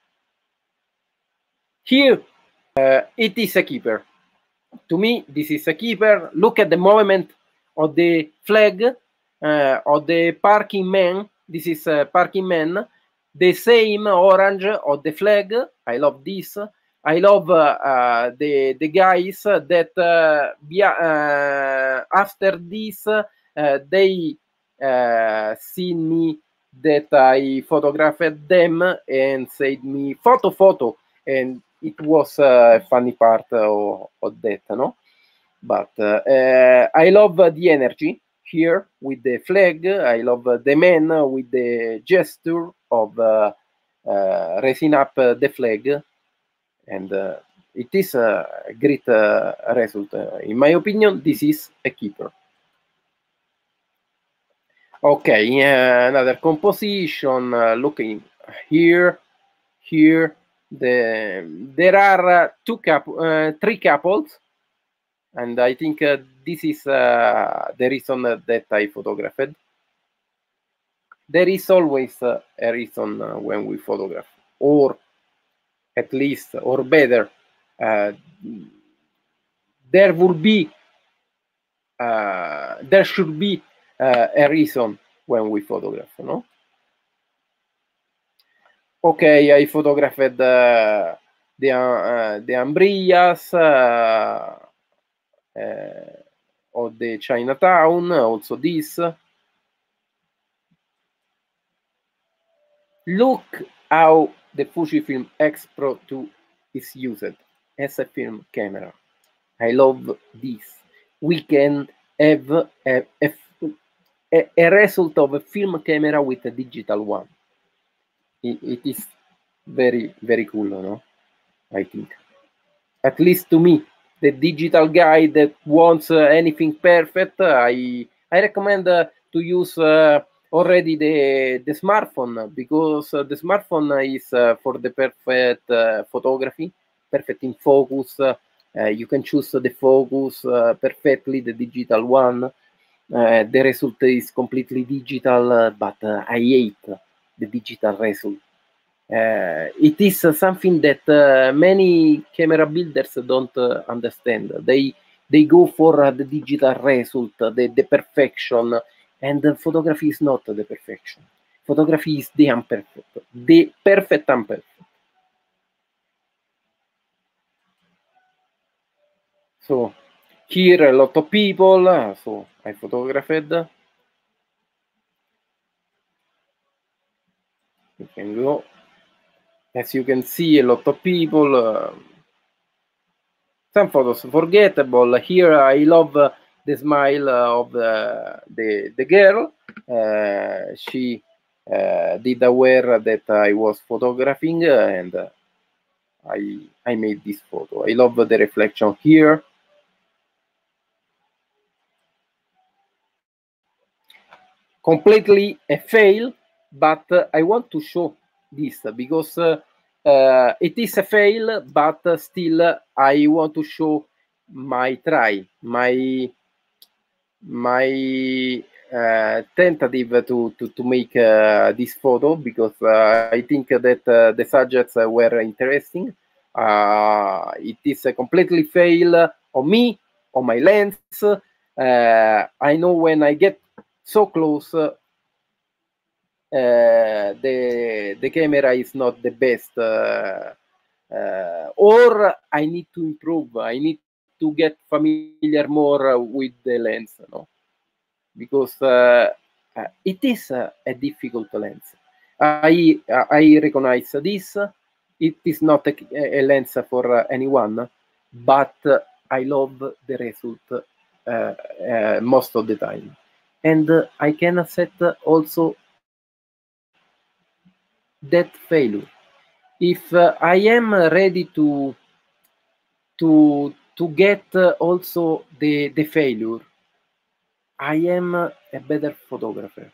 A: Here, uh, it is a keeper. To me, this is a keeper. Look at the movement of the flag uh, of the parking man. This is a parking man. The same orange of the flag. I love this. I love uh, uh, the the guys that uh, uh, after this uh, they uh, seen me that I photographed them and said me photo photo, and it was a funny part of, of that, no? But uh, uh, I love the energy here with the flag. I love the man with the gesture of uh, uh, raising up the flag, and uh, it is a great uh, result. Uh, in my opinion, this is a keeper. Okay, uh, another composition. Uh, looking here, here, the there are uh, two couple, uh, three couples, and I think uh, this is uh, the reason that I photographed. There is always uh, a reason uh, when we photograph, or at least, or better, uh, there will be, uh, there should be uh, a reason when we photograph, no? Okay, I photographed uh, the uh, the umbrellas. Uh, uh, of the Chinatown, also this. Look how the Fujifilm X Pro two is used as a film camera. I love this. We can have a, a, a, a result of a film camera with a digital one. It, it is very, very cool, no? I think. At least to me, the digital guy that wants uh, anything perfect, I I recommend uh, to use uh, already the the smartphone, because uh, the smartphone is uh, for the perfect uh, photography, perfect in focus. Uh, uh, you can choose the focus uh, perfectly, the digital one. Uh, the result is completely digital, uh, but uh, I hate the digital result. Uh, it is uh, something that uh, many camera builders don't uh, understand. They they go for uh, the digital result, uh, the, the perfection, and uh, photography is not the perfection. Photography is the imperfect, the perfect imperfect. So here a lot of people, uh, so I photographed. You can go. As you can see, a lot of people. Uh, some photos forgettable. Here I love uh, the smile uh, of the, the, the girl. Uh, she uh, did aware that I was photographing, uh, and uh, I, I made this photo. I love the reflection here. Completely a fail, but uh, I want to show this because uh, uh, it is a fail, but uh, still uh, I want to show my try, my my uh, tentative to, to, to make uh, this photo, because uh, I think that uh, the subjects uh, were interesting. Uh, it is a completely fail on me, on my lens. Uh, I know when I get so close, uh, the the camera is not the best, uh, uh, or I need to improve. I need to get familiar more with the lens, no? Because uh, uh, it is uh, a difficult lens. I I recognize this. It is not a, a lens for uh, anyone, but uh, I love the result uh, uh, most of the time, and uh, I can accept also that failure. If uh, I am ready to to to get uh, also the the failure, I am a better photographer.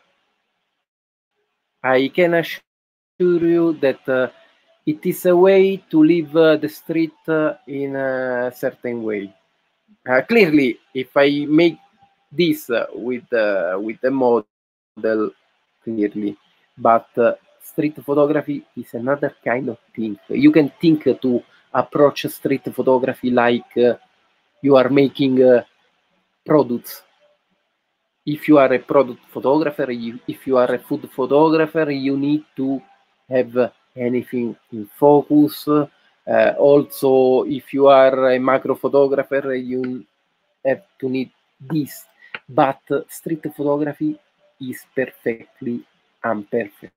A: I can assure you that uh, it is a way to live uh, the street uh, in a certain way. Uh, clearly, if I make this uh, with uh, with the model, clearly, but uh, street photography is another kind of thing. You can think uh, to approach street photography like uh, you are making uh, products. If you are a product photographer, you, if you are a food photographer, you need to have anything in focus. Uh, also, if you are a macro photographer, you have to need this. But uh, street photography is perfectly imperfect.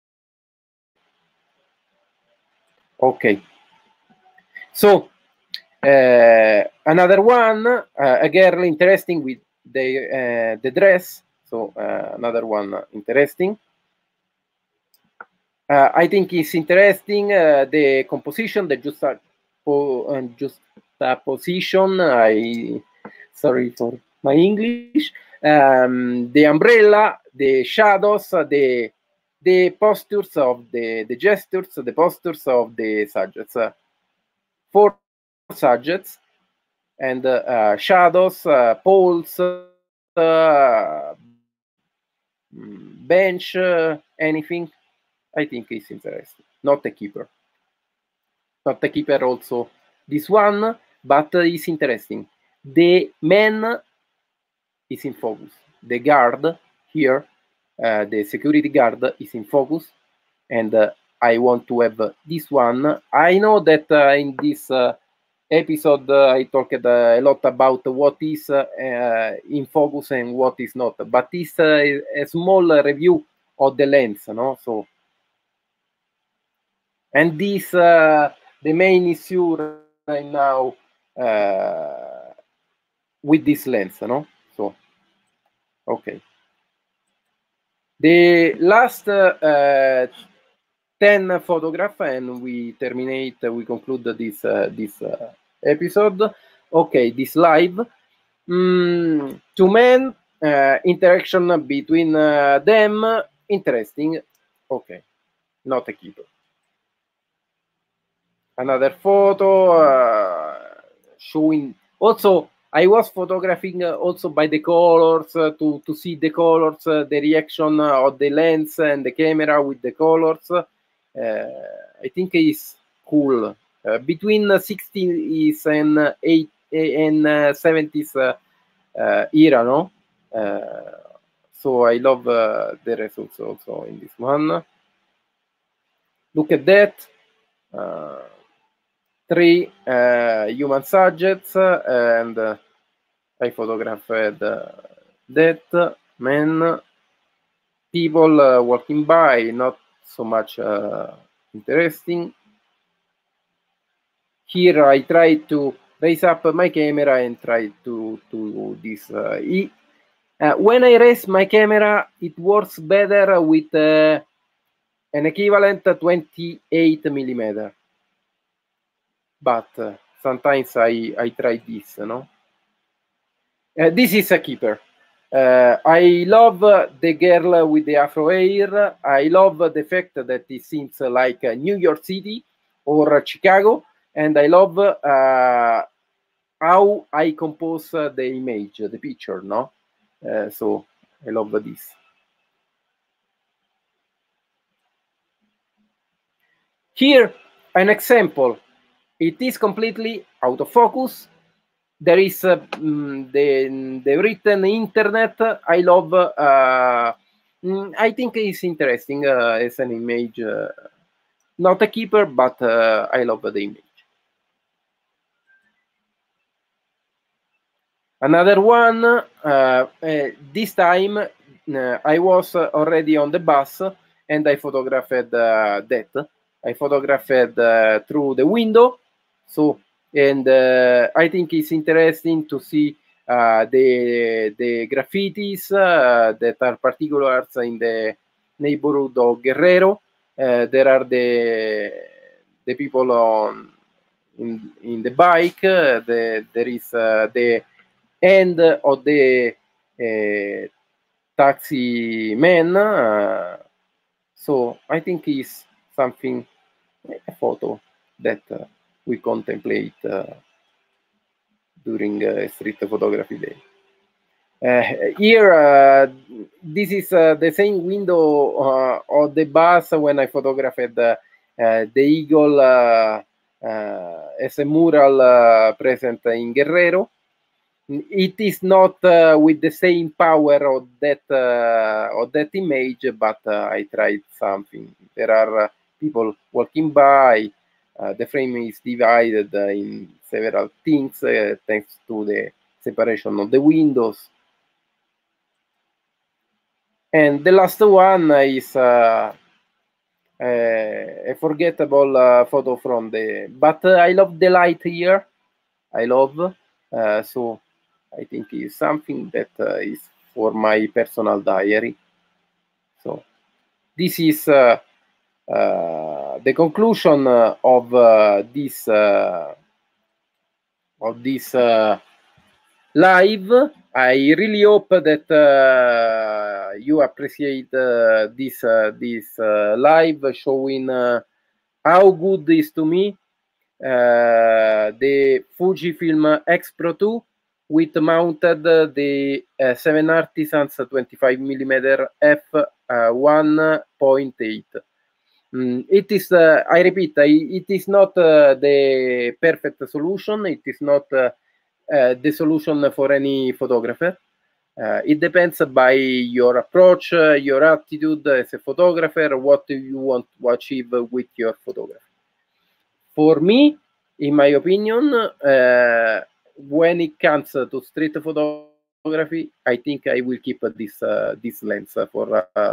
A: Okay. So, uh, another one, uh, a girl interesting with the, uh, the dress. So, uh, another one interesting. Uh, I think it's interesting, uh, the composition, the juxta uh, juxtaposition. I sorry for my English. Um, the umbrella, the shadows, uh, the the postures of the the gestures, the postures of the subjects. Uh, four subjects and uh, uh, shadows, uh, poles, uh, bench, uh, anything. I think it's interesting. Not a keeper. Not a keeper also this one, but uh, it's interesting. The man is in focus. The guard here, uh, the security guard is in focus, and uh, I want to have this one. I know that uh, in this uh, episode, I talked a lot about what is uh, in focus and what is not, but it's a, a small review of the lens, no? So, and this uh, the main issue right now uh, with this lens, no? So, okay. The last uh, ten photograph, and we terminate, we conclude this uh, this uh, episode. Okay, this live. Mm, two men, uh, interaction between uh, them, interesting. Okay, not a keeper. Another photo uh, showing. Also, I was photographing uh, also by the colors uh, to to see the colors, uh, the reaction of the lens and the camera with the colors. Uh, I think it's cool. Uh, between sixties and eight and uh, seventies uh, uh, era, no? Uh, so I love uh, the results also in this one. Look at that. Uh, three uh, human subjects, uh, and uh, I photographed uh, that man, people uh, walking by, not so much uh, interesting. Here I try to raise up my camera and try to do this. Uh, e uh, when I raise my camera, it works better with uh, an equivalent twenty-eight millimeter. But uh, sometimes I, I try this, no? Uh, this is a keeper. Uh, I love uh, the girl with the afro hair. I love the fact that it seems like uh, New York City or Chicago. And I love uh, how I compose uh, the image, the picture, no? Uh, so I love this. Here, an example. It is completely out of focus. There is uh, the, the written internet. I love, uh, I think it's interesting uh, as an image. Uh, not a keeper, but uh, I love the image. Another one, uh, uh, this time uh, I was already on the bus and I photographed uh, that. I photographed uh, through the window. So, and uh, I think it's interesting to see uh, the, the graffitis uh, that are particulars in the neighborhood of Guerrero. Uh, there are the, the people on in, in the bike. Uh, the, there is uh, the end of the uh, taxi man. Uh, so I think it's something, a photo that uh, we contemplate uh, during uh, street photography day. Uh, here, uh, this is uh, the same window uh, of the bus when I photographed uh, uh, the eagle uh, uh, as a mural uh, present in Guerrero. It is not uh, with the same power of that uh, of that image, but uh, I tried something. There are uh, people walking by. Uh, the frame is divided uh, in several things uh, thanks to the separation of the windows. And the last one is uh, a forgettable uh, photo from the. But uh, I love the light here. I love uh, so. I think is something that uh, is for my personal diary. So this is uh, uh, the conclusion uh, of uh, this uh, of this uh, live. I really hope that uh, you appreciate uh, this uh, this uh, live showing uh, how good is to me uh, the Fujifilm X Pro two. With mounted uh, the uh, seven Artisans twenty-five millimeter f one point eight. Mm, it is, uh, I repeat, I, it is not uh, the perfect solution. It is not uh, uh, the solution for any photographer. Uh, it depends by your approach, uh, your attitude as a photographer, what you want to achieve with your photography. For me, in my opinion, uh, when it comes to street photography, I think I will keep this uh, this lens for uh,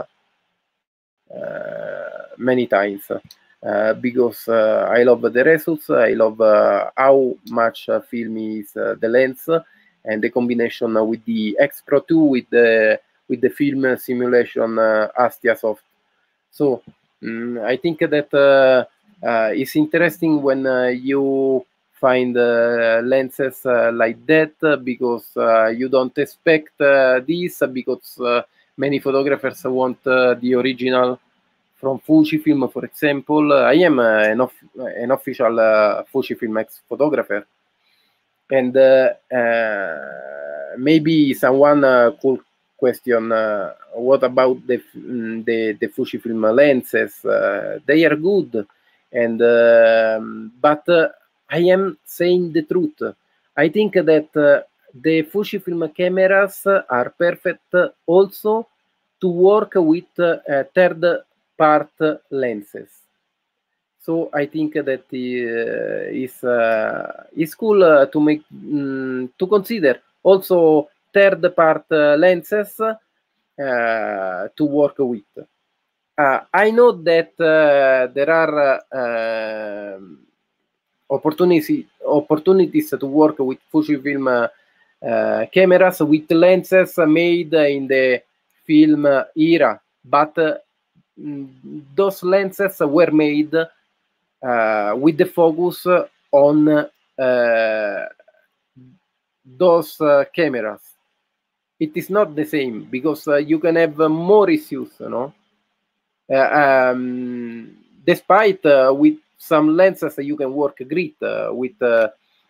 A: uh, many times uh, because uh, I love the results. I love uh, how much uh, film is uh, the lens and the combination with the X Pro two with the with the film simulation uh, Astiasoft. So um, I think that uh, uh, it's interesting when uh, you find uh, lenses uh, like that uh, because uh, you don't expect uh, this because uh, many photographers want uh, the original from Fujifilm, for example. I am uh, an, off an official uh, Fujifilm X photographer, and uh, uh, maybe someone uh, could question uh, what about the the, the Fujifilm lenses? Uh, they are good, and uh, but uh, I am saying the truth. I think that uh, the Fujifilm cameras are perfect also to work with uh, third part lenses. So I think that uh, is uh, is cool uh, to make um, to consider also third part uh, lenses uh, to work with. Uh, I know that uh, there are uh, opportunities opportunities to work with Fujifilm uh, cameras with lenses made in the film era, but uh, those lenses were made Uh, with the focus on uh, those uh, cameras. It is not the same because uh, you can have uh, more issues, you know. Uh, um, despite uh, with some lenses you can work great uh, with uh,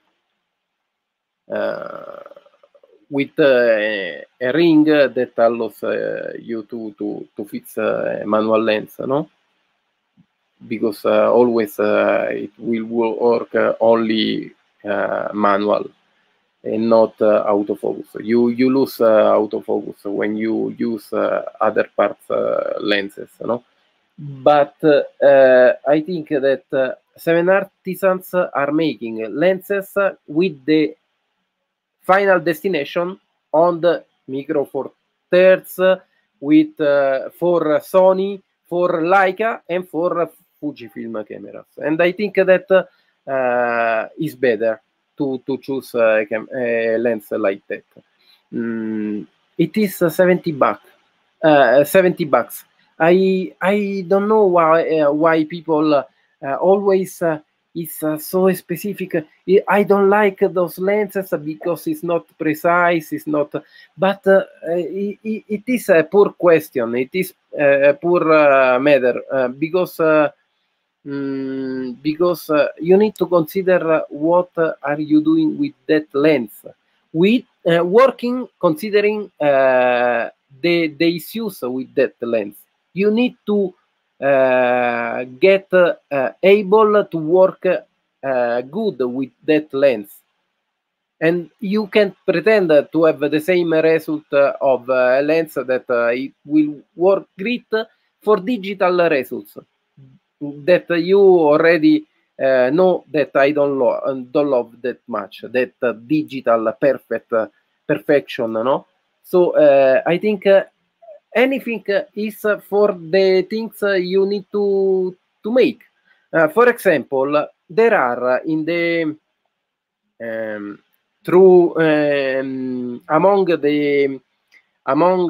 A: uh, with uh, a ring that allows uh, you to to to fix uh, a manual lens, no? Because uh, always uh, it will work uh, only uh, manual and not uh, autofocus. You you lose uh, autofocus when you use uh, other parts uh, lenses, no? But uh, I think that uh, Seven Artisans are making lenses with the final destination on the Micro Four Thirds with uh, for Sony, for Leica, and for Fujifilm cameras. And I think that uh, is better to to choose a, a lens like that. Mm, it is uh, seventy bucks. Uh, seventy bucks. I I don't know why uh, why people uh, always uh, is uh, so specific. I don't like those lenses because it's not precise. It's not. But uh, it, it is a poor question. It is a poor uh, matter uh, because. Uh, Mm, because uh, you need to consider uh, what uh, are you doing with that lens. With uh, working, considering uh, the, the issues with that lens. You need to uh, get uh, able to work uh, good with that lens. And you can pretend to have the same result of a lens that uh, it will work great for digital results. That you already uh, know that I don't, lo don't love that much, that uh, digital perfect uh, perfection, no? So uh, I think uh, anything is for the things you need to to make. Uh, for example, there are in the um, through um, among the among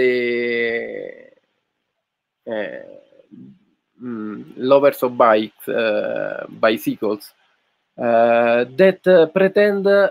A: the uh, Mm, lovers of bikes, uh, bicycles, uh, that uh, pretend uh,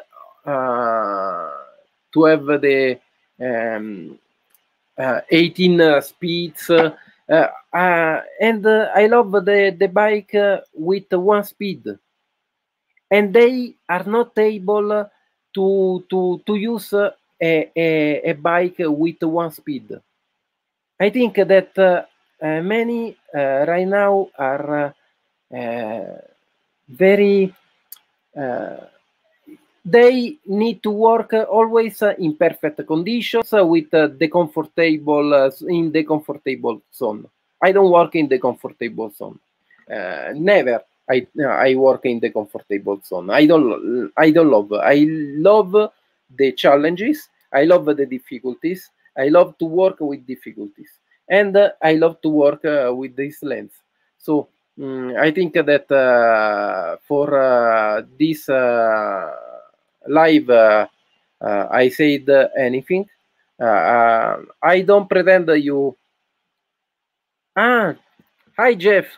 A: to have the um, uh, eighteen uh, speeds, uh, uh, and uh, I love the the bike uh, with one speed, and they are not able to to to use a a, a bike with one speed. I think that. Uh, Uh, many uh, right now are uh, very uh, they need to work always in perfect conditions with the comfortable in the comfortable zone. I don't work in the comfortable zone, uh, never. I I work in the comfortable zone. I don't I don't love. I love the challenges. I love the difficulties. I love to work with difficulties, and uh, I love to work uh, with this lens. So um, I think that uh, for uh, this uh, live, uh, uh, I said anything. Uh, uh, I don't pretend you. Ah, hi Jeff.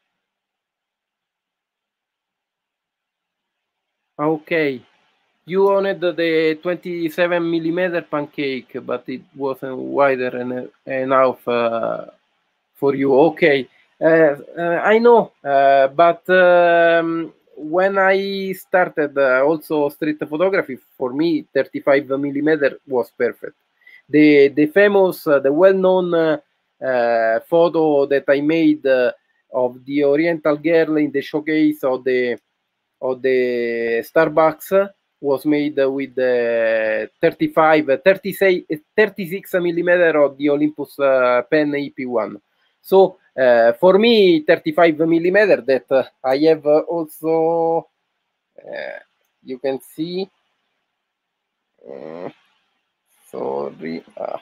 A: Okay. You wanted the twenty-seven millimeter pancake, but it wasn't wider en enough uh, for you. Okay, uh, uh, I know, uh, but um, when I started uh, also street photography, for me, thirty-five millimeter was perfect. The the famous, uh, the well-known uh, uh, photo that I made uh, of the Oriental girl in the showcase of the of the Starbucks was made with the thirty-five, thirty-six, thirty-six millimeter of the Olympus uh, Pen E P one. So uh, for me, thirty-five millimeter that uh, I have also, uh, you can see, uh, sorry, uh,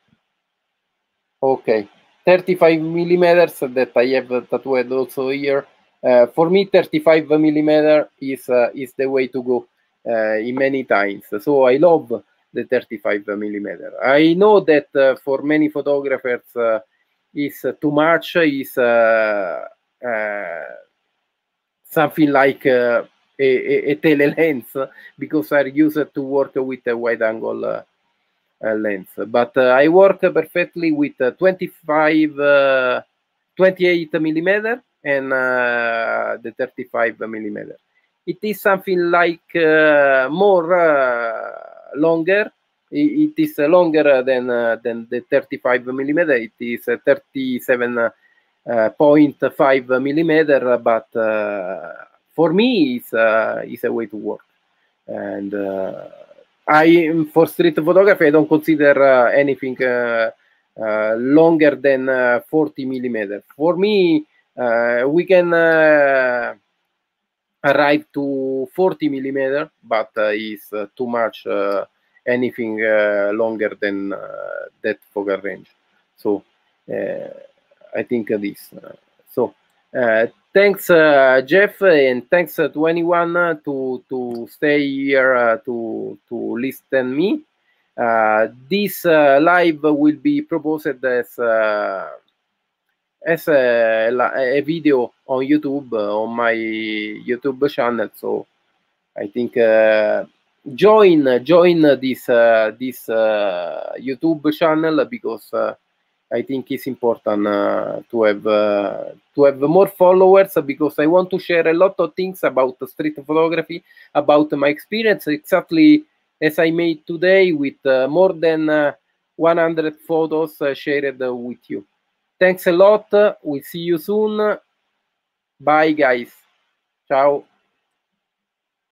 A: okay, thirty-five millimeters that I have tattooed also here. Uh, for me, thirty-five millimeter is uh, is the way to go uh, in many times. So I love the thirty-five millimeter. I know that uh, for many photographers uh, is too much. Is uh, uh, something like uh, a, a, a tele lens because I'm used to work with a wide angle uh, uh, lens. But uh, I work perfectly with uh, twenty-five, uh, twenty-eight millimeter and uh, the thirty-five millimeter. It is something like uh, more uh, longer. It, it is longer than uh, than the thirty-five millimeter. It is uh, thirty-seven point five millimeter, but uh, for me, it's uh, it's a way to work. And uh, I, for street photography, I don't consider uh, anything uh, uh, longer than uh, forty millimeter. For me, uh, we can uh, arrive to forty millimeter, but uh, is uh, too much. Uh, anything uh, longer than uh, that focal range. So uh, I think uh, this. Uh, so uh, thanks, uh, Jeff, and thanks uh, to anyone uh, to to stay here uh, to to listen me. Uh, this uh, live will be proposed as uh, as a, a video on YouTube uh, on my YouTube channel. So I think uh, join join this uh, this uh, YouTube channel because uh, I think it's important uh, to have uh, to have more followers because I want to share a lot of things about street photography, about my experience, exactly as I made today with uh, more than uh, one hundred photos uh, shared uh, with you. Thanks a lot. We'll see you soon. Bye, guys. Ciao.